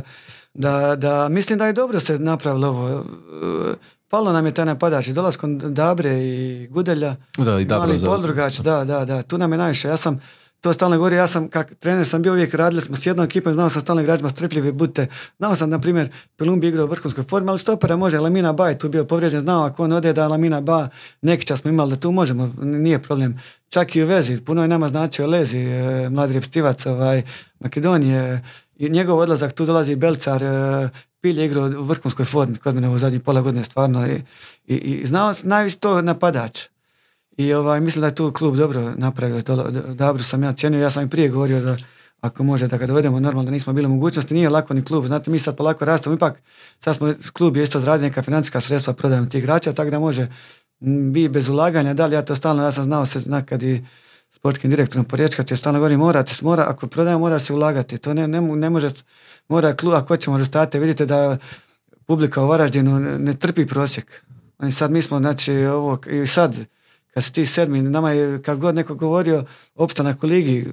da mislim da je dobro se napravilo ovo. Palo nam je taj napadač, dolaskom Dabre i Gudelja, i mali Poldrugač, da, tu nam je najviše. Ja sam to stalno govorio, ja sam, kak trener sam bio uvijek, radili smo s jednom ekipom, znao sam stalno igračima strpljivi, budite, znao sam, na primjer, Pelumbi igrao u vrhunskoj formi, ali stopera može, Lamina Ba je tu bio povrijeđen, znao ako on ode da Lamina Ba, neki čas smo imali da tu možemo, nije problem. Čak i u vezi, puno je nama značio Lezi, mladi repstivac, Makedonije, i njegov odlazak, tu dolazi Belcar, Pilj je igrao u vrhunskoj formi kod mene u zadnjih pola godine stvarno i znao najviše to napadač. I mislim da je tu klub dobro napravio, dobro sam ja cijenio, ja sam i prije govorio da ako može da ga dovedemo normalno, da nismo bili u mogućnosti, nije lako ni klub, znate, mi sad polako rastemo, ipak sad smo, klub je isto zradio neka financijska sredstva prodajom tih igrača, tako da može vi bez ulaganja, da li ja to stalno, ja sam znao se nekad i sportskim direktorom porječkati, jer stalno govorim, ako prodajemo mora se ulagati, to ne može, mora klub, ako hoćemo rezultate, vidite da publika u Varaždinu ne trpi prosjek. I sad mi smo, znači, ovo, i sad, kad si ti 7, nama je, kad god neko govorio, opstanak u ligi,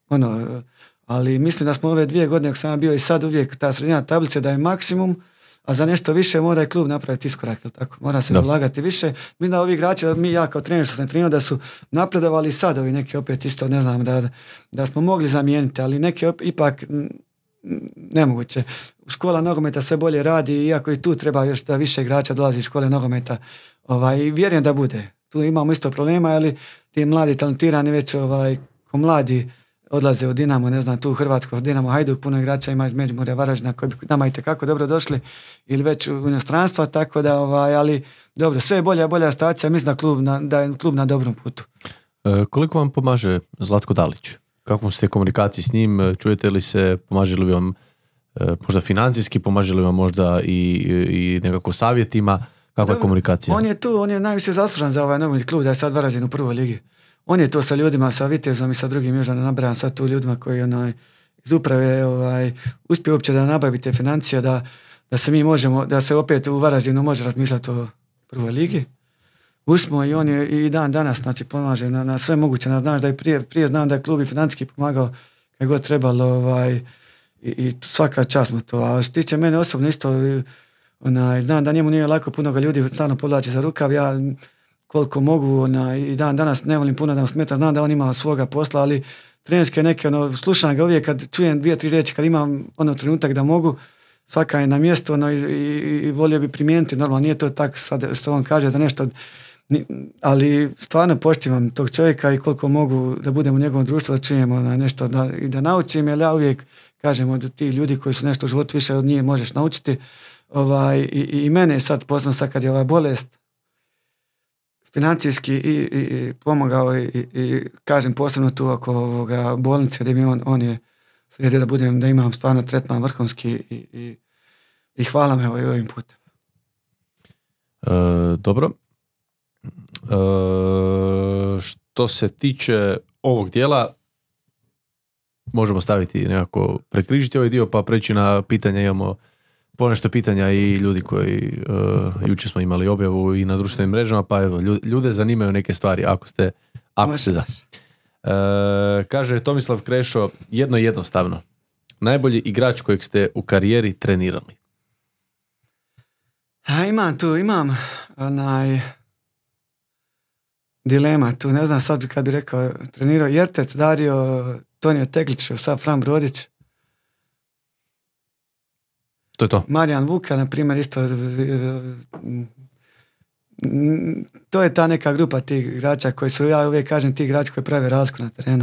ali mislim da smo ove 2 godine, ako sam bio i sad uvijek ta sredina tablice, da je maksimum, a za nešto više mora i klub napraviti iskorak, tako, mora se ulagati više. Mi da ovi igrači, ja kao trener što sam trenirao, da su napredovali sad, ovi neki opet isto, ne znam, da smo mogli zamijeniti, ali neki ipak nemoguće. Škola nogometa sve bolje radi, iako i tu treba još da više igrača dolazi iz škole nogometa. Vjerujem da bude. Tu imamo isto problema, ali ti mladi talentirani već ko mladi odlaze u Dinamo, ne znam, tu u Hrvatskoj, Dinamo, Hajduk, puno igrača ima iz Međimurja, Varaždina, koji bi nama itekako dobro došli, ili već u inostranstva, tako da, ali dobro, sve je bolja situacija, mislim da je klub na dobrom putu. Koliko vam pomaže Zlatko Dalić? Kako ste komunikaciji s njim? Čujete li se? Pomaže li vam možda financijski? Pomaže li vam možda i nekako savjetima? Kakva je komunikacija? On je tu, on je najviše zaslužan za ovaj nogometni klub da je sad Varaždin u prvoj ligi. On je to sa ljudima, sa Vitezom i sa drugim, još da ne nabrajam sad tu ljudima koji iz uprave uspije uopće da nabavite financije, da se mi možemo, da se opet u Varaždinu može razmišljati o prvoj ligi. Usmo i on je i dan danas, znači, pomaže na sve moguće. Znaš da je prije znam da je klub i financijski pomagao kad god trebalo i svaka čast mu to. A što tiče mene osobno isto, znam da njemu nije lako, puno ga ljudi stalno podlači za rukav, ja koliko mogu i dan danas ne volim puno da mu smeta, znam da on ima svoga posla, ali trenerske neke, slušam ga uvijek kad čujem 2-3 riječi, kad imam trenutak da mogu, svaka je na mjestu i volio bi primijeniti, normalno nije to tako sad što on kaže da nešto, ali stvarno poštivam tog čovjeka i koliko mogu da budem u njegovom društvu, da čujemo nešto i da naučim, jer ja uvijek kažem od ti ljudi koji su nešto u životu više od njih možeš naučiti, i mene je sad poznao sad kad je ova bolest financijski i pomagao i kažem posebno tu oko bolnice gdje mi on je sredio da imam stvarno tretman vrhunski i hvala me ovim putem. Dobro. Što se tiče ovog dijela, možemo staviti nekako, prekrižiti ovaj dio pa preći na pitanja. Imamo ponešto pitanja i ljudi koji jučer smo imali objavu i na društvenim mrežama, pa evo, ljude zanimaju neke stvari ako ste za. Kaže Tomislav Krešo, jednostavno, najbolji igrač kojeg ste u karijeri trenirali? Imam dilema tu, ne znam sad kad bi rekao, trenirao Jertec, Dario, Tonio Teklić, sad Fran Brodić. To je to. Marijan Vuka, na primjer, isto, to je ta neka grupa tih igrača koji su, ja uvijek kažem, ti igrači koji prave razliku na terenu.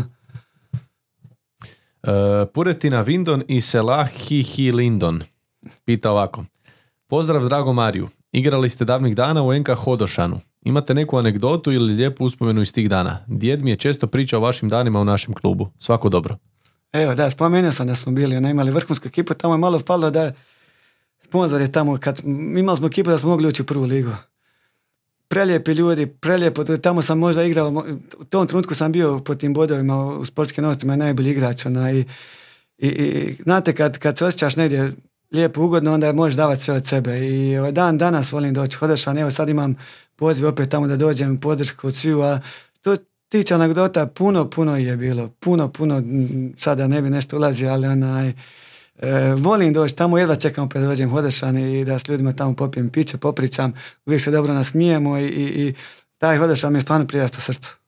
Puretina Vindon i Selahihi Lindon pita ovako. Pozdrav Drago Mariju, igrali ste davnih dana u NK Hodošanu. Imate neku anegdotu ili lijepu uspomenu iz tih dana? Djed mi je često pričao o vašim danima u našem klubu. Svako dobro. Evo, da, spomenuo sam da smo bili, imali vrhunsku ekipu, tamo je malo falilo da sponzor je tamo, kad imali smo ekipu da smo mogli ući u prvu ligu. Prelijepi ljudi, prelijepo, tamo sam možda igrao, u tom trenutku sam bio po tim bodovima u sportskim novostima najbolji igrač. I znate, kad se osjećaš negdje lijepo, ugodno, onda možeš davati sve od sebe. I danas volim doći Hodošan, evo sad imam poziv opet tamo da dođem, podršku od sviju, a to tiče anegdota, puno je bilo, puno, sada ne bi nešto ulazio, ali volim doći tamo, jedva čekam da dođem Hodošan i da s ljudima tamo popijem piće, popričam, uvijek se dobro nasmijemo i taj Hodošan mi je stvarno prirastao srcu.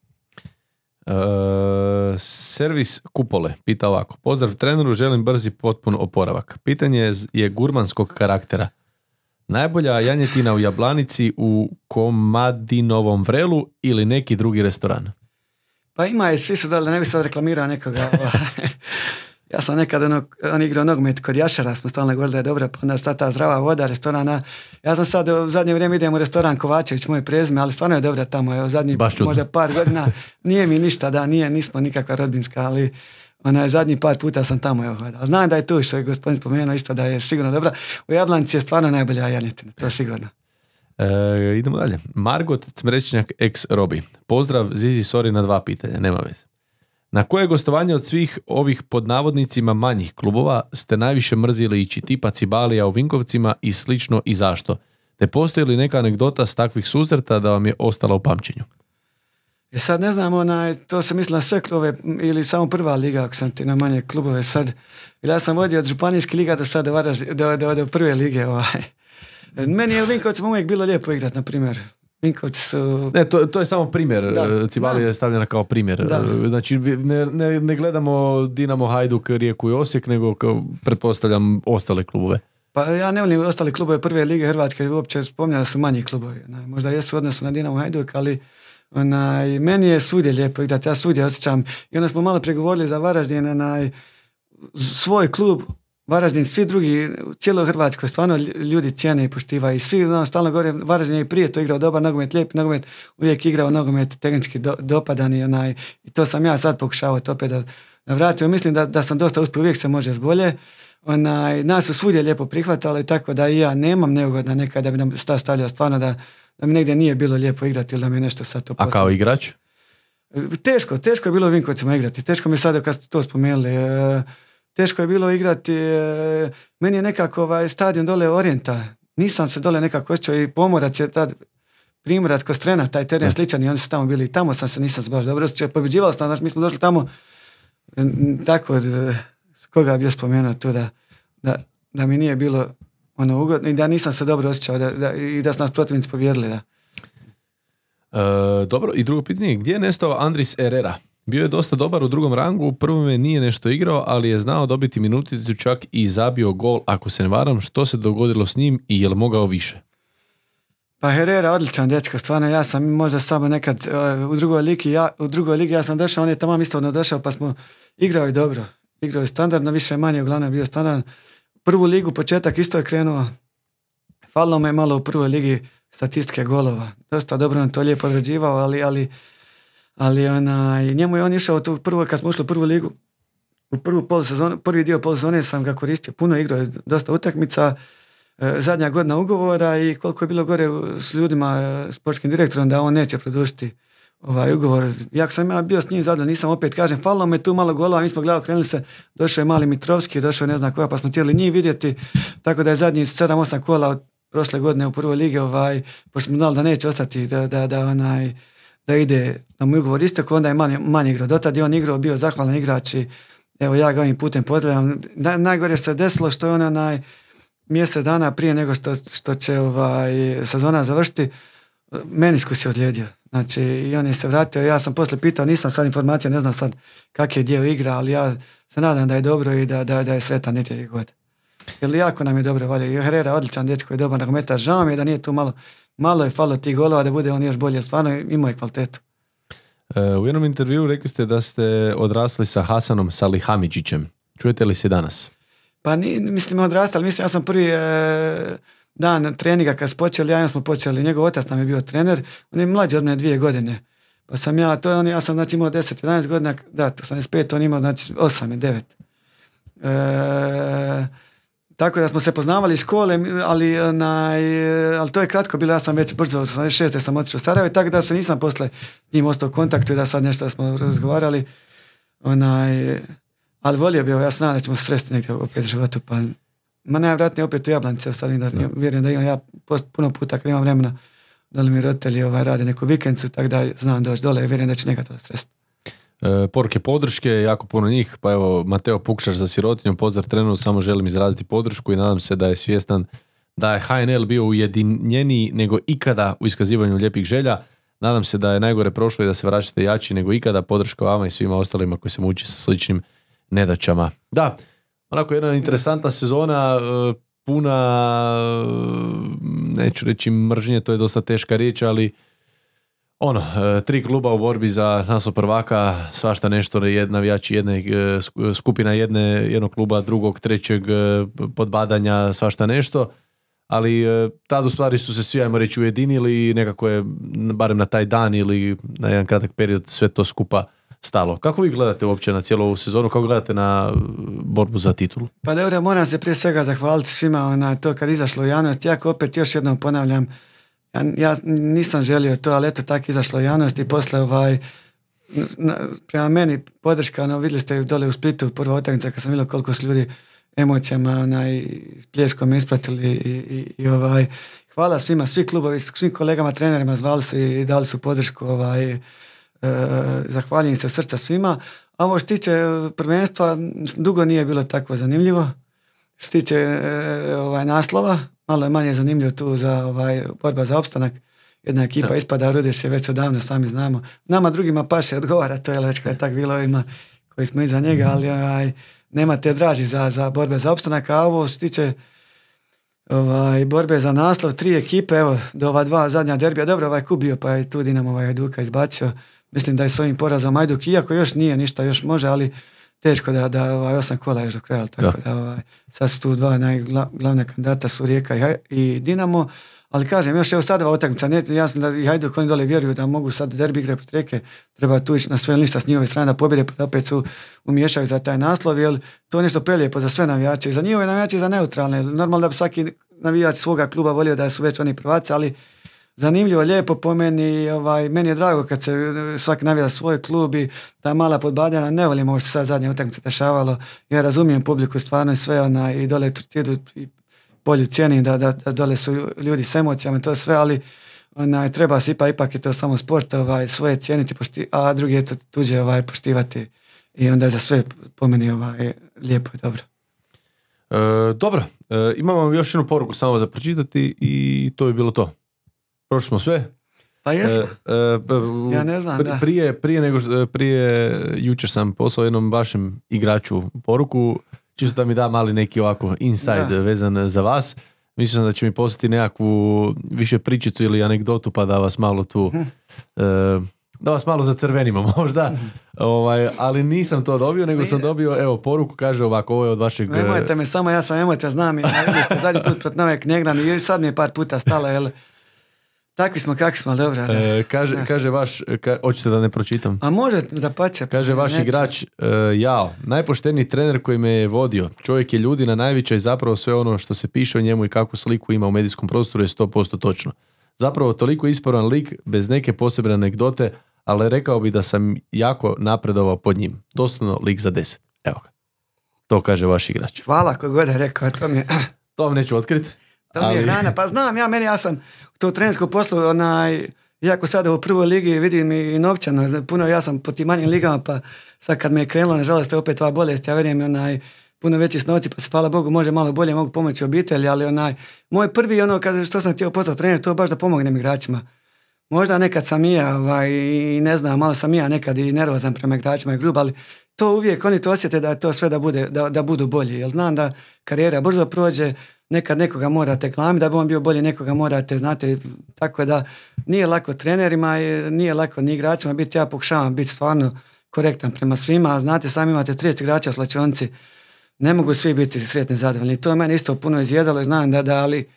Servis Kupole pita ovako. Pozdrav treneru, želim brzi potpun oporavak. Pitanje je gurmanskog karaktera. Najbolja janjetina u Jablanici u Komadinovom Vrelu ili neki drugi restoran? Pa ima je, svi su dali, ne bi sad reklamirao nekoga. Ja sam nekad igrao nogomet kod Jašara, smo stalno govorili da je dobra, pa onda ta zdrava voda, restorana. Ja sam sad u zadnje vrijeme idem u restoran Kovačević, moje prezime, ali stvarno je dobra tamo. Zadnji možda par godina nije mi ništa, nismo nikakva rodbinska, ali Zadnji par puta sam tamo, evo, a znam da je tu, što je gospodin spomenuo isto, da je sigurno dobra. U Jablanici je stvarno najbolja janjetina, to je sigurno. Idemo dalje. Margot Cmrečnjak ex Robi. Pozdrav, Zizi, sorry na 2 pitanja, nema veze. Na koje gostovanje od svih ovih pod navodnicima manjih klubova ste najviše mrzili ići, tipa Cibalija u Vinkovcima i slično, i zašto? Te postoji li neka anegdota s takvih susreta da vam je ostala u pamćenju? Sad ne znam, to se misli na sve klubove ili samo prva liga, ako sam ti na manje klubove sad. Ja sam vodio od županijske liga do sad do prve lige. Meni je u Vinkovcima uvijek bilo lijepo igrati, na primjer. Vinkovci su... Ne, to je samo primjer. Cibalija je stavljena kao primjer. Da. Znači, ne gledamo Dinamo, Hajduk, Rijeku i Osijek, nego pretpostavljam ostale klubove. Pa ja ne volim ostale klubove prve lige Hrvatske, uopće spominjali su manji klubovi. Možda jesu u odnosu na Dinamo, Hajduk, ali meni je svudje lijepo igrati, ja svudje osjećam. I onda smo malo pregovorili za Varaždin, svoj klub, Varaždin, svi drugi, u cijeloj Hrvatskoj, stvarno ljudi cijene i poštivaju. I svi stalno govore, Varaždin je i prije to igrao dobar nogomet, lijepi nogomet, uvijek igrao nogomet, tehnički dopadan i to sam ja sad pokušao to opet da vratio. Mislim da sam dosta uspio, uvijek se možeš bolje. Nas su svudje lijepo prihvatali, tako da i ja nemam neugodna nekada da bi nam stavljao stvarno da mi negdje nije bilo lijepo igrati ili da mi nešto sad to poslije. A kao igrač? Teško je bilo u Vinkovcima igrati. Teško mi je sad kad ste to spomenuli. Teško je bilo igrati. Meni je nekako stadion dole Orijenta. Nisam se dole nekako osjećao i Pomorac je tad Primorac, Kostrena, taj teren sličan i oni su tamo bili. I tamo sam se nisam baš dobro osjećao. Pobjeđivali sam, znači mi smo došli tamo tako, koga bi još spomenuo tu da mi nije bilo ugodno i da nisam se dobro osjećao i da su nas protivnici pobjedili. Da. Dobro, i drugo pitanje, gdje je nestao Andris Herrera? Bio je dosta dobar u drugom rangu, u prvome nije nešto igrao, ali je znao dobiti minuticu, čak i zabio gol, ako se ne varam. Što se dogodilo s njim i je li mogao više? Pa Herrera, odličan dečko, stvarno, ja sam možda samo nekad u drugoj ligi ja sam došao, on je tamo isto došao, pa smo igrao i dobro. Igrao je standardno, više manje, uglavnom je bio standardno. Prvu ligu, početak isto je krenuo. Falilo me malo u prvoj ligi statistike golova. Dosta dobro on to lijepo odrađivao, ali njemu je on išao tu prvo, kad smo ušli u prvu ligu, u prvi dio polusezone sam ga koristio, puno igrao, dosta utakmica, zadnja godina ugovora i koliko je bilo gore s ljudima, sportskim direktorom, da on neće produžiti ugovor. Jak sam ja bio s njim zadovoljan, nisam opet kažem, falilo me tu malo golova, mi smo gledali, krenuli se, došao je mali Mitrovski, došao je ne znam koja, pa smo htjeli njih vidjeti, tako da je zadnji 7-8 kola od prošle godine u prvoj ligi, pošto smo znali da neće ostati, da ide na moj ugovor istek, onda je manje igrao. Dotad je on igrao, bio zahvalan igrač i evo ja ga ovim putem pozdravljam. Najgore se desilo što je on mjesec dana prije nego što će sezona završiti, meniskus je odlijedio. Znači, i on je se vratio, ja sam poslije pitao, nisam sad informacija, ne znam sad kak je dio igra, ali ja se nadam da je dobro i da je sretan niti god. Jer jako nam je dobro valio. I Herrera, odličan dečko, je dobar nogometaš, žao mi je da nije tu malo je falo tih golova, da bude on još bolje, stvarno imao je kvalitetu. U jednom intervjuu rekli ste da ste odrasli sa Hasanom Salihamiđićem. Čujete li se danas? Pa mislim odrastali, ja sam prvi dan treninga kad smo počeli, njegov otac nam je bio trener, on je mlađi od mene 2 godine. Pa sam ja sam znači imao 10-11 godina, da, to sam 5, on imao znači 8 i 9. Tako da smo se poznavali iz škole, ali to je kratko bilo, ja sam već brzo, 86. sam otišao u Sarajevo, tako da se nisam posle s njim ostao u kontaktu i da sad nešto da smo razgovarali. Ali volio bi, ja se nadam da ćemo se sresti negdje opet u životu, pa najvratnije opet u Jablanice, vjerujem da imam ja puno puta kad imam vremena, da li mi roditelji rade neku vikendicu, tako da znam doći dole i vjerujem da će nekad to sresti. Poruke podrške, jako puno njih, pa evo Mateo Pukšar za sirotinju, pozdrav treneru, samo želim izraziti podršku i nadam se da je svjestan da je HNL bio ujedinjeniji nego ikada u iskazivanju lijepih želja. Nadam se da je najgore prošlo i da se vraćate jači nego ikada. Podrška vama i svima ostalima koji se muči sa sličnim nedaćama. Da, onako jedna interesantna sezona, puna, neću reći mržnje, to je dosta teška riječ, ali 3 kluba u borbi za naslov prvaka, svašta nešto, navijači jedne skupina jednog kluba, drugog, trećeg, podbadanja, svašta nešto, ali tad u stvari su se svi, ajmo reći, ujedinili i nekako je, barem na taj dan ili na jedan kratak period, sve to skupa stalo. Kako vi gledate uopće na cijelu ovu sezonu? Kako gledate na borbu za titulu? Pa dobro, moram se prije svega zahvaliti svima na to kad izašlo u javnost. Ja opet još jednom ponavljam, ja nisam želio to, ali eto tako izašlo u javnost i posle prema meni podrška, vidjeli ste dole u Splitu prva utakmica kad sam vidio koliko su ljudi emocijama pljeskom ispratili i hvala svima, svi klubovi, svim kolegama, trenerima zvali su i dali su podršku, zahvaljujem se srca svima. A ovo što tiče prvenstva, dugo nije bilo tako zanimljivo. Što se tiče naslova, malo je manje zanimljivo tu za borba za opstanak. Jedna ekipa ispada, Rudeš je već odavno, sami znamo. Nama drugima paše odgovara, to je već kada je tako bilo ovima koji smo iza njega, ali nema te draži za borbe za opstanak. A ovo što se tiče borbe za naslov, 3 ekipe, evo, do ova 2 zadnja derbija, dobro, Kub bio, pa je tu Dinamo Hajduka izbacio. Mislim da je s ovim porazom Hajduk, iako još nije ništa, još može, ali teško da 8 kola još do kraja, tako da sad su tu 2 najglavne kandidata su Rijeka i Dinamo, ali kažem, još evo sad ova utakmica, jasno da i Hajduk, oni dole vjeruju da mogu sad derbi igre protiv Rijeke, treba tu ići na sve lista s njihove strane da pobjede, pa opet su umiješaju za taj naslov, jer to je nešto prelijepo za sve navijače, za njihove navijače i za neutralne, normalno da bi svaki navijač svoga kluba volio da su već oni prvaci, ali zanimljivo, lijepo po meni, meni je drago kad se svaki navija svoj klub i ta mala podbadjana, ne volim ovo što sad zadnje utakmice dešavalo, ja razumijem publiku stvarno i sve i dole Turcidu i bolju cijeni da dole su ljudi s emocijama, to sve, ali treba se ipak je to samo sport, svoje cijeniti, a drugi je to tuđe poštivati i onda je za sve po meni lijepo i dobro. Dobro, imamo još jednu poruku samo za pročitati i to je bilo to. Prošli smo sve. Pa jesmo. Ja ne znam, da. Prije jučer sam poslao jednom vašem igraču poruku, čisto da mi da mali neki ovako inside vezan za vas. Mislim da će mi poslati nekakvu više pričicu ili anegdotu pa da vas malo tu da vas malo zacrvenimo možda, ali nisam to dobio, nego sam dobio, evo, poruku, kaže ovako, ovo je od vašeg... Nemojte me, samo ja sam emocija, znam i ste zadnji put protiv Nove Knjegrana i sad mi je par puta stala, jel... Takvi smo, kakvi smo, dobro. Kaže vaš, hoćete da ne pročitam? A može da pače. Kaže vaš igrač, jao, najpošteniji trener koji me je vodio, čovjek je ljudina najveća i zapravo sve ono što se piše o njemu i kakvu sliku ima u medijskom prostoru je 100% točno. Zapravo toliko ispravan lik, bez neke posebne anegdote, ali rekao bi da sam jako napredovao pod njim. Doslovno lik za 10. Evo ga. To kaže vaš igrač. Hvala, kogod je rekao, to mi je... To vam neću otkriti. To mi je hrana, pa znam, ja sam to trenersko poslu, iako sada u prvoj ligi vidim i novčano, puno ja sam po tim manjim ligama, pa sad kad me je krenulo, nažalost, je opet ova bolest, ja vjerujem, puno veći snovci, pa se hvala Bogu, može malo bolje, mogu pomoći obitelji, ali moj prvi, što sam htio postati trener, to baš da pomognem igračima. Možda nekad sam i ja, i ne znam, malo sam i ja nekad i nervozan prema igračima i grub, ali to uvijek, oni to osjete da je to sve da budu bolji, jer znam da karijera brzo prođe, nekad nekoga morate klamiti da bi on bio bolji, nekoga morate, znate, tako da nije lako trenerima, nije lako ni igračima biti, ja pokušavam biti stvarno korektan prema svima, znate, sami imate 30 igrača u slačionici, ne mogu svi biti sretni zadovoljni, to je meni isto puno izjedalo i znam ali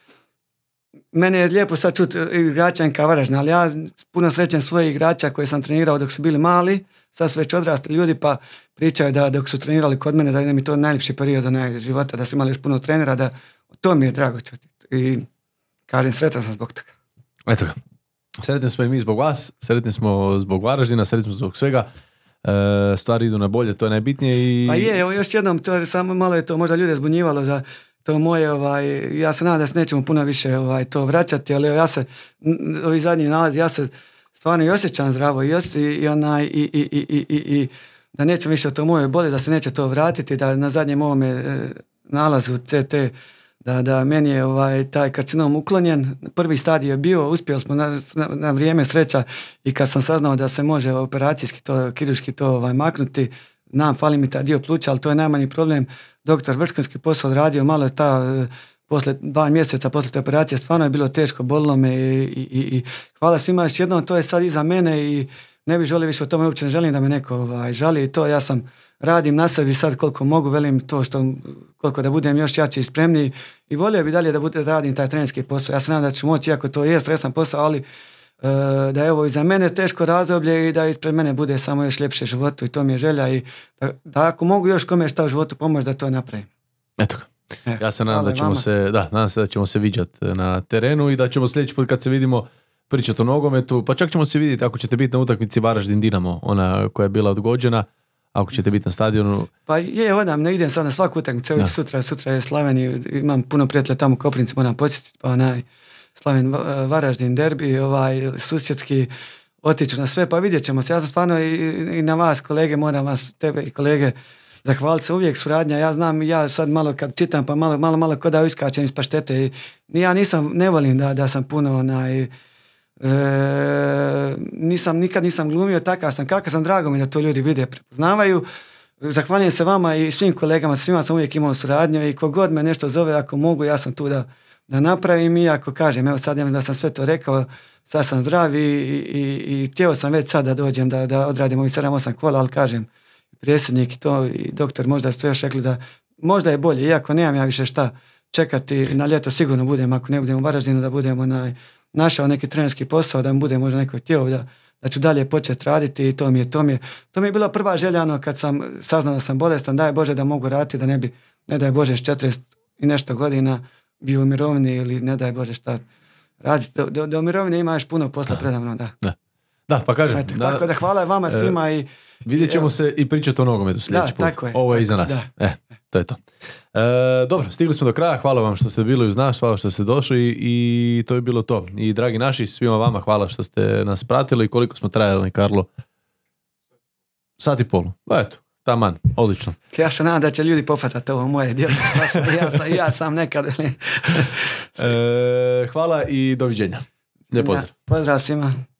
mene je lijepo sad čuti igrača NK Varaždin, ali ja puno srećem svojih igrača koje sam trenirao dok su bili mali, sad su već odrasli ljudi pa pričaju da dok su trenirali kod mene da je mi to najljepši period života, da su imali još puno trenera, da to mi je drago čuti i kažem sretan sam zbog toga. Eto ga, sretni smo i mi zbog vas, sretni smo zbog Varaždina, sretni smo zbog svega, stvari idu na bolje, to je najbitnije. Pa je, evo još jednom, samo malo je to možda ljude zbunjivalo za to moje, ja se nadam da se nećemo puno više to vraćati, ali ja se, ovi zadnji nalazi, ja se stvarno i osjećam zdravo i da nećemo više o to moje boli, da se neće to vratiti, da na zadnjem ovome nalazu CT, da meni je taj karcinom uklonjen, prvi stadij je bio, uspjeli smo na vrijeme, sreća, i kad sam saznao da se može operacijski to, kirurški to maknuti, fali mi taj dio pluća, ali to je najmanji problem. Doktor vrhunski posao odradio, malo je posle 2 mjeseca posle te operacije stvarno je bilo teško, bolilo me i hvala svima još jednom, to je sad iza mene i ne bih želio više o tome, uopće ne želim da me neko žali i to, ja sam radim na sebi sad koliko mogu, velim to koliko da budem još jači i spremniji i volio bi dalje da radim taj trenerski posao. Ja se nadam da ću moći, iako to je stresan posao, ali da je ovo i za mene teško razdoblje i da ispred mene bude samo još ljepše životu i to mi je želja i da ako mogu još kome šta u životu pomoći da to napravim. Eto ga. Ja se nadam da ćemo se viđati na terenu i da ćemo sljedeći put kad se vidimo pričati o nogometu, pa čak ćemo se vidjeti ako ćete biti na utakmici Varaždin Dinamo, ona koja je bila odgođena, ako ćete biti na stadionu. Pa odam, ne idem sad na svaku utakmicu, sutra je Slaven, imam puno prijatelja tamo u Koprivnici, moram podsjetiti, pa Slaven Varaždin derbi, susjedski, otiću na sve, pa vidjet ćemo se. Ja sam stvarno i na vas kolege, moram vas, tebe i kolege, zahvaliti se, uvijek suradnja. Ja znam, ja sad malo kad čitam, pa malo ko da iskačem iz paštete. Ja ne volim da sam puno nikad nisam glumio, takav sam, kakav sam, drago mi da to ljudi vide, prepoznavaju. Zahvaljujem se vama i svim kolegama, svima sam uvijek imao suradnju i kogod me nešto zove, ako mogu, ja sam tu da napravim i ako kažem, evo sad da sam sve to rekao, sad sam zdrav i htio sam već sad da dođem da odradim ovih 7-8 kola, ali kažem, predsjednik i to i doktor možda su još rekli da možda je bolje, iako nemam ja više šta čekati, na ljeto sigurno budem, ako ne budem u Varaždinu, da budemo našao neki trenerski posao, da mi bude možda neko htio da ću dalje početi raditi i to mi je bila prva želja, kad sam saznao da sam bolestan, daj Bože da mogu raditi, da ne bi, ne daj Bože, 40 i nešto godina bio u mirovini ili ne daj Bože šta raditi. Do mirovine ima još puno posla predavno, Da, pa kažem. Tako da hvala vama svima i vidjet ćemo se i pričati o nogometu sljedeći put. Ovo je iza nas. To je to. Dobro, stigli smo do kraja. Hvala vam što ste bili uz nas, hvala što ste došli i to je bilo to. I dragi naši, svima vama hvala što ste nas pratili. Koliko smo trajali, Karlo? 1,5 sata. Eto, taman, odlično. Ja se nadam da će ljudi pofatati ovo moje djelo. Ja sam nekad. Hvala i doviđenja. Lijep pozdrav. Pozdrav svima.